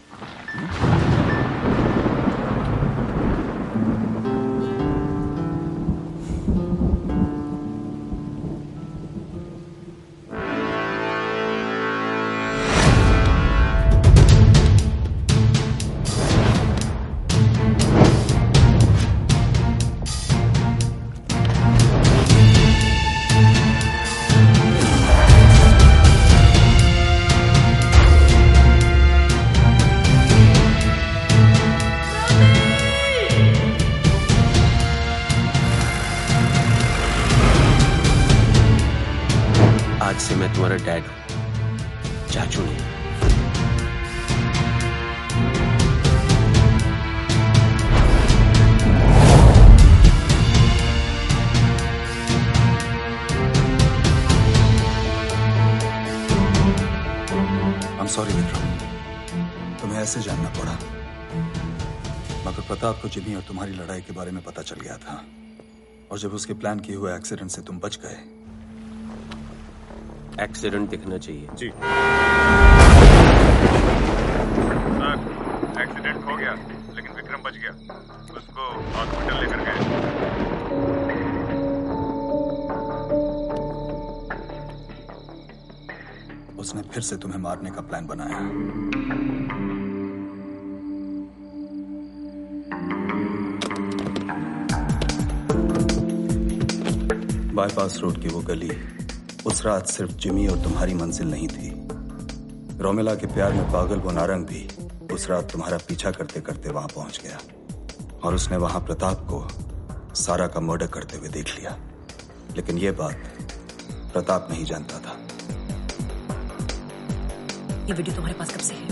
आज से मैं तुम्हारा डैड हूं, चाचू नहीं। I'm sorry विक्रम, तुम्हें ऐसे जानना पड़ा। मगर प्रताप को जिमी और तुम्हारी लड़ाई के बारे में पता चल गया था, और जब उसके प्लान किए हुए एक्सीडेंट से तुम बच गए। एक्सीडेंट दिखना चाहिए। जी सर, एक्सीडेंट हो गया लेकिन विक्रम बच गया। उसको हॉस्पिटल लेकर गए। उसने फिर से तुम्हें मारने का प्लान बनाया। बाईपास रोड की वो गली उस रात सिर्फ जिमी और तुम्हारी मंजिल नहीं थी। रोमिला के प्यार में पागल वो नारंग भी उस रात तुम्हारा पीछा करते करते वहां पहुंच गया, और उसने वहां प्रताप को सारा का मर्डर करते हुए देख लिया। लेकिन ये बात प्रताप नहीं जानता था। ये वीडियो तुम्हारे पास कब से है?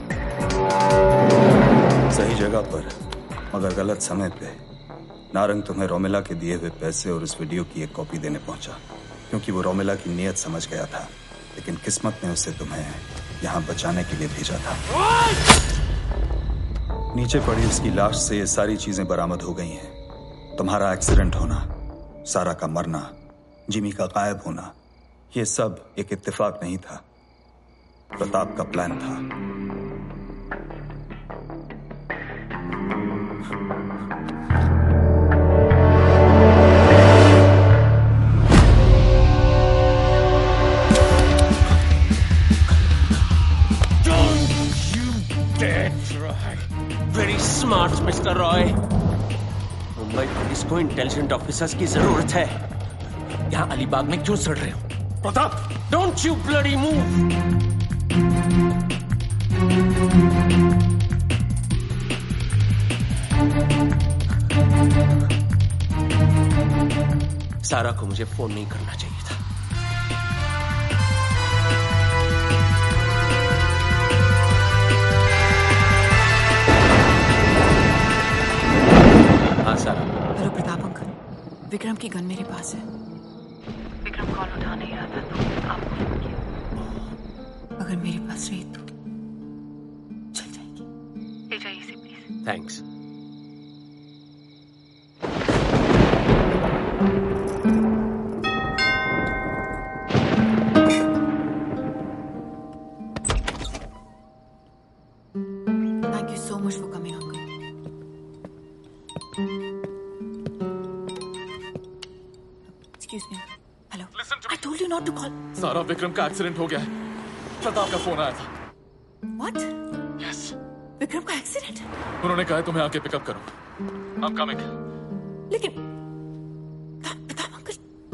सही जगह पर मगर गलत समय पे नारंग तुम्हें रोमिला के दिए हुए पैसे और उस वीडियो की एक कॉपी देने पहुंचा, क्योंकि वो रोमिला की नीयत समझ गया था। लेकिन किस्मत ने उसे तुम्हें यहाँ बचाने के लिए भेजा था। नीचे पड़ी उसकी लाश से ये सारी चीजें बरामद हो गई हैं। तुम्हारा एक्सीडेंट होना, सारा का मरना, जिमी का गायब होना, ये सब एक इत्तेफाक नहीं था, प्रताप का प्लान था। Very smart mister Roy. Mumbai police को इंटेलिजेंट ऑफिसर्स की जरूरत है। यहाँ अलीबाग में क्यों सड़ रहे हो? Pratap, don't you bloody move. Sara को मुझे फोन नहीं करना चाहिए था। हाँ सारा, विक्रम की गन मेरे पास है। विक्रम कॉल उठा नहीं रहा था तो आपको फोन किया। अगर मेरे पास रही तो ले जाइए इसे please. Thanks. Thank you so much for coming uncle. Excuse me. Hello. I told you not to call. Sara, Vikram का एक्सीडेंट हो गया है। प्रताप का फोन आया था। व्हाट? यस। विक्रम का एक्सीडेंट? उन्होंने कहा है तुम्हें आके पिकअप करूं। I'm coming. लेकिन प्रताप अंकल।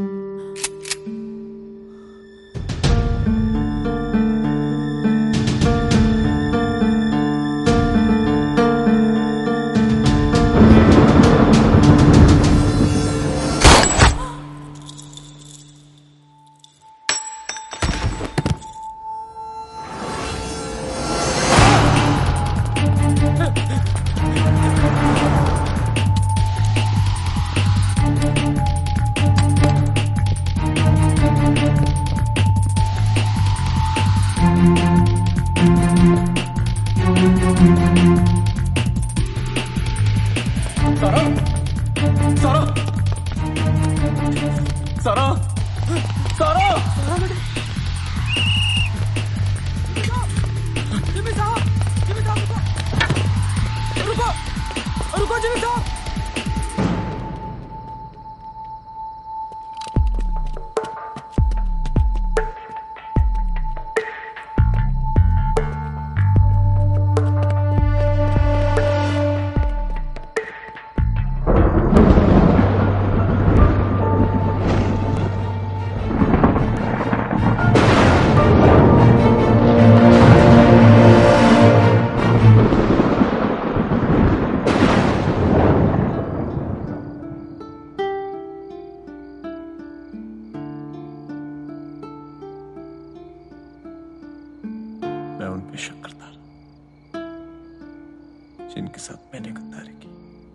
जिनके साथ मैंने गद्दारी की।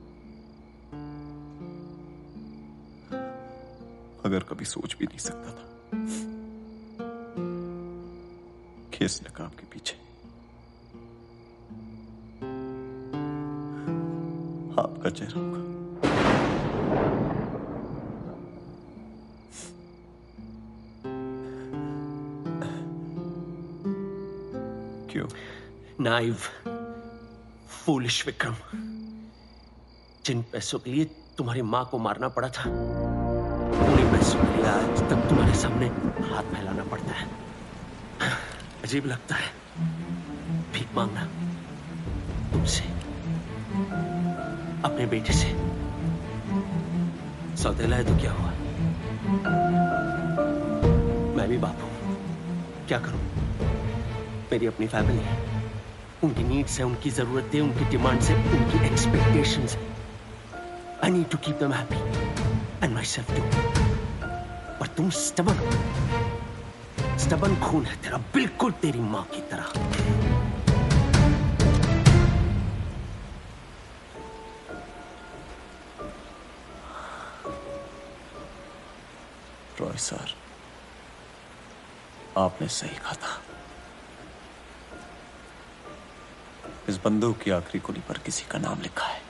अगर कभी सोच भी नहीं सकता था कि इस नकाब के पीछे आपका चेहरा होगा। क्यों? नाइव, फूलिश विक्रम, जिन पैसों के लिए तुम्हारी मां को मारना पड़ा था, उन्हीं पैसों के लिए आज तक तुम्हारे सामने हाथ फैलाना पड़ता है। अजीब लगता है भीख मांगना तुमसे, अपने बेटे से। सौतेला है तो क्या हुआ, मैं भी बाप हूं, क्या करूं? मेरी अपनी फैमिली है, उनकी नीड्स है, उनकी जरूरतें, उनकी डिमांड्स है, उनकी एक्सपेक्टेशंस है। I need to keep them happy and myself too. पर तुम स्टबन हो, स्टबन खून है तेरा, बिल्कुल तेरी मां की तरह। रॉय सर, आपने सही कहा था। इस बंदूक की आखिरी गोली पर किसी का नाम लिखा है।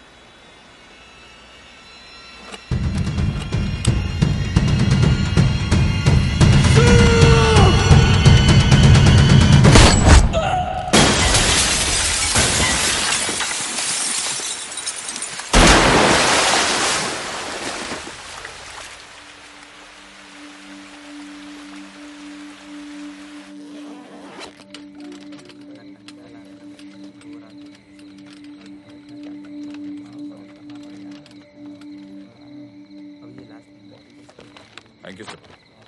Thank you sir.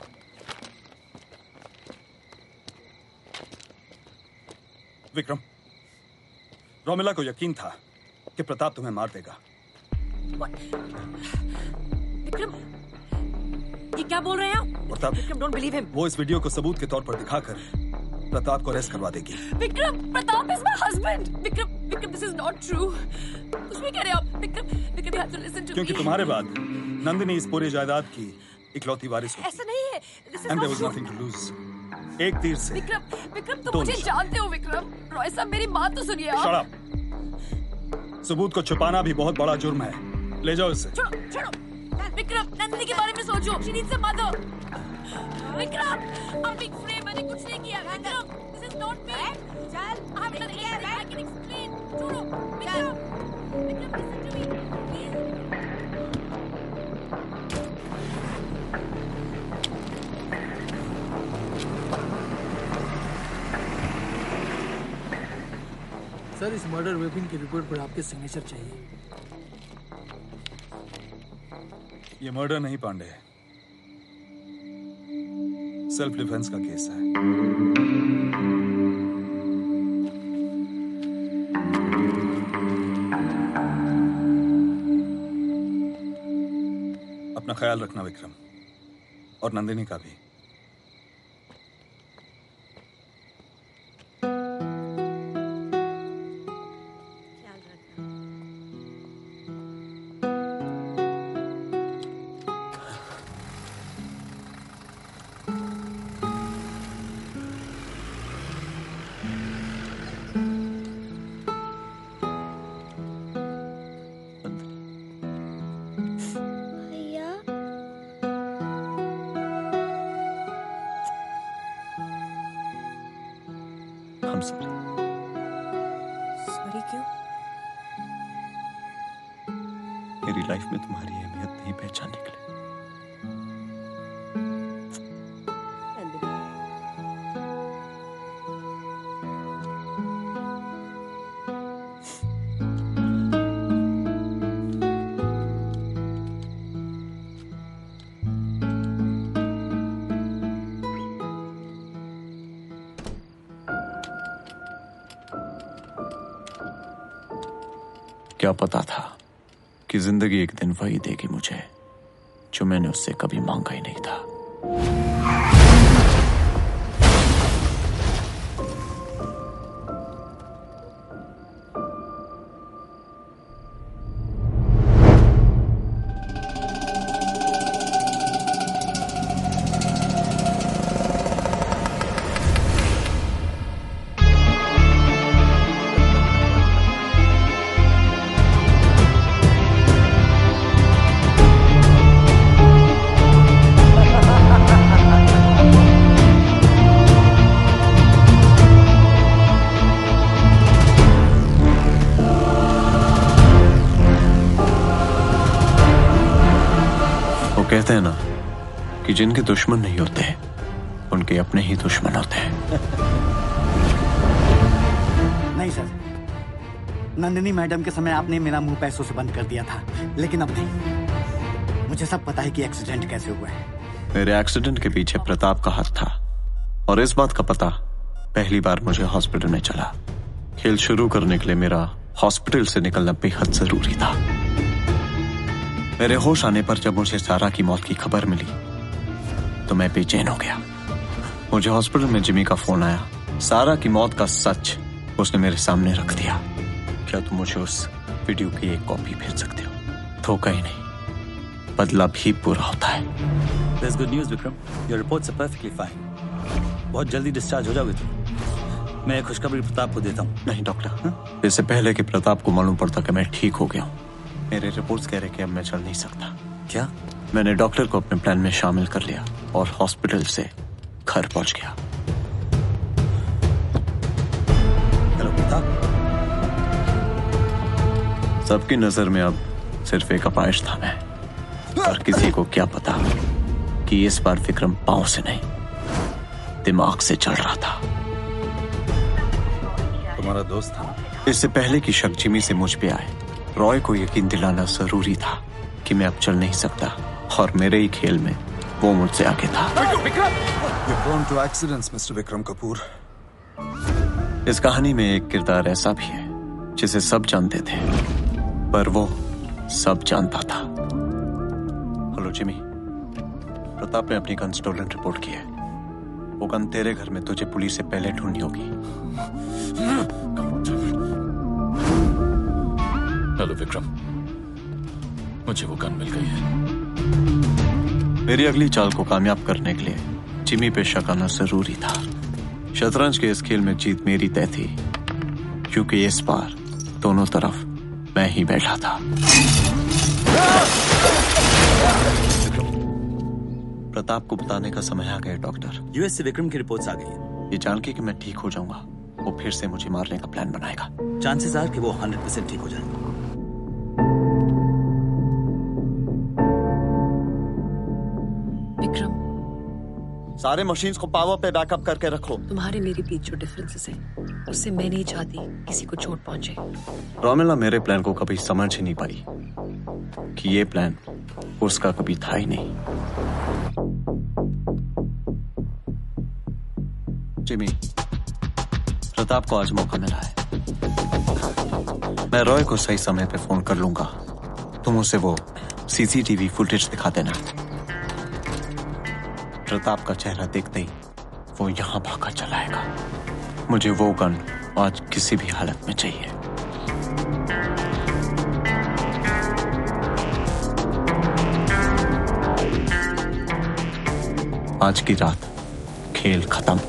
Vikram, Romila को यकीन था कि प्रताप तुम्हें मार देगा। विक्रम, ये क्या बोल रहे हैं आप? Pratap, Vikram, don't believe him. वो इस वीडियो को सबूत के तौर पर दिखाकर प्रताप को अरेस्ट करवा देगी। Vikram, Pratap is my husband. Vikram, Vikram, this is not true. कुछ भी कह रहे हो आप? Vikram, Vikram, you have to listen to क्योंकि me. तुम्हारे बाद नंदिनी इस पूरी जायदाद की इकलौती वारिस होगी। ऐसा नहीं है. This is And there not was true. nothing to lose. एक तीर से विक्रम, विक्रम, तुम दो मुझे निशान। जानते हो विक्रम. रॉय साहब, मेरी बात तो सुनिए आप. Shut up. सबूत को छुपाना भी बहुत बड़ा जुर्म है। ले जाओ इसे। छोड़ो, छोड़ो. विक्रम, नंदिनी के बारे में सोचो. She needs a mother. Vikram, I'm being framed. मैंने कुछ नहीं किया. Vikram, this is not me. चल, I haven't done anything. I can explain. छोड़ो, Vikram. Vikram, listen to me. Please. Sir, इस मर्डर वेपन की रिपोर्ट पर आपके सिग्नेचर चाहिए। ये मर्डर नहीं पांडे, सेल्फ डिफेंस का केस है। अपना ख्याल रखना विक्रम, और नंदिनी का भी। भैया, I'm sorry. सॉरी क्यों? मेरी लाइफ में तुम्हारी अहमियत नहीं पहचानने के लिए। क्या पता था कि जिंदगी एक दिन वही देगी मुझे जो मैंने उससे कभी मांगा ही नहीं था। कहते हैं ना कि जिनके दुश्मन नहीं होते उनके अपने ही दुश्मन होते हैं। नहीं सर, नंदिनी मैडम के समय आपने मेरा मुंह पैसों से बंद कर दिया था, लेकिन अब नहीं। मुझे सब पता है कि एक्सीडेंट कैसे हुआ है। मेरे एक्सीडेंट के पीछे प्रताप का हाथ था, और इस बात का पता पहली बार मुझे हॉस्पिटल में चला। खेल शुरू करने के लिए मेरा हॉस्पिटल से निकलना बेहद जरूरी था। मेरे होश आने पर जब मुझे सारा की मौत की खबर मिली तो मैं बेचैन हो गया। मुझे हॉस्पिटल में जिमी का फोन आया। सारा की मौत का सच उसने मेरे सामने रख दिया। क्या तुम मुझे उस वीडियो की एक कॉपी भेज सकते हो? धोखा ही नहीं, बदला भी पूरा होता है। There's good news, Vikram. Your reports are perfectly fine। बहुत जल्दी डिस्चार्ज हो जाओगे तुम। मैं खुशखबरी प्रताप को देता हूँ। नहीं डॉक्टर, इससे पहले कि प्रताप को मालूम पड़ता कि मैं ठीक हो गया हूँ, मेरे रिपोर्ट्स कह रहे कि अब मैं चल नहीं सकता। क्या? मैंने डॉक्टर को अपने प्लान में शामिल कर लिया और हॉस्पिटल से घर पहुंच गया। हेलो प्रताप। सबकी नजर में अब सिर्फ एक अपाहिज था मैं, और किसी को क्या पता कि इस बार विक्रम पांव से नहीं दिमाग से चल रहा था। तुम्हारा दोस्त था? इससे पहले कि शक जिमी से मुझ पे आए, रॉय को यकीन दिलाना जरूरी था कि मैं अब चल नहीं सकता, और मेरे ही खेल में वो मुझसे आगे था। You're prone to accidents, mister Vikram Kapoor. इस कहानी में एक किरदार ऐसा भी है जिसे सब जानते थे, पर वो सब जानता था। हेलो जिमी, प्रताप ने अपनी गन स्टोलन रिपोर्ट की है। वो गन तेरे घर में तुझे पुलिस से पहले ढूंढनी होगी। लो विक्रम, मुझे वो गन मिल गई है। मेरी अगली चाल को कामयाब करने के लिए जिमी पे शक आना जरूरी था। शतरंज के इस खेल में जीत मेरी तय थी, क्योंकि इस बार दोनों तरफ मैं ही बैठा था। प्रताप को बताने का समय आ गया डॉक्टर। यूएस से विक्रम की रिपोर्ट्स आ गई है। ये जान के कि मैं ठीक हो जाऊंगा, वो फिर से मुझे मारने का प्लान बनाएगा। चांसेस आर कि वो हंड्रेड परसेंट ठीक हो जाए। विक्रम, सारे मशीन्स को पावर पे बैकअप करके रखो। तुम्हारे मेरे बीच जो डिफरेंसेस है, उससे मैं नहीं चाहती किसी को चोट पहुंचे। रोमेला मेरे प्लान को कभी समझ ही नहीं पाई कि ये प्लान उसका कभी था ही नहीं। जिमी, प्रताप को आज मौका मिला है। मैं रॉय को सही समय पे फोन कर लूंगा। तुम उसे वो सीसीटीवी फुटेज दिखा देना। प्रताप का चेहरा देखते ही वो यहां भागा चलाएगा। मुझे वो गन आज किसी भी हालत में चाहिए। आज की रात खेल खत्म।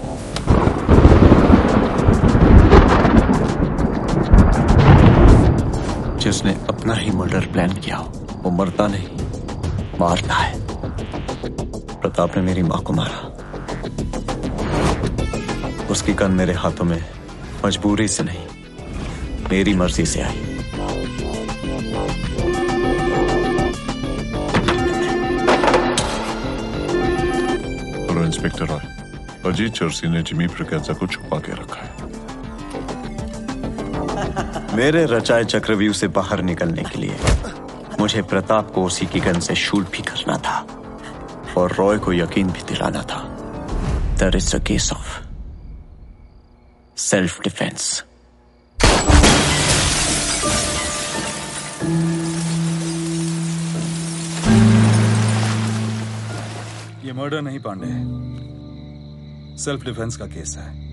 जिसने अपना ही मर्डर प्लान किया हो, वो मरता नहीं, मारता है। प्रताप ने मेरी मां को मारा। उसकी गन मेरे हाथों में मजबूरी से नहीं, मेरी मर्जी से आई। हेलो इंस्पेक्टर रॉय, अजीत चर्सी ने जिमी प्रकांजा को छुपा के रखा है। मेरे रचाए चक्रव्यूह से बाहर निकलने के लिए मुझे प्रताप को उसी की गन से शूट भी करना था और रॉय को यकीन भी दिलाना था। That is a case of self defence. ये मर्डर नहीं पांडे, सेल्फ डिफेंस का केस है।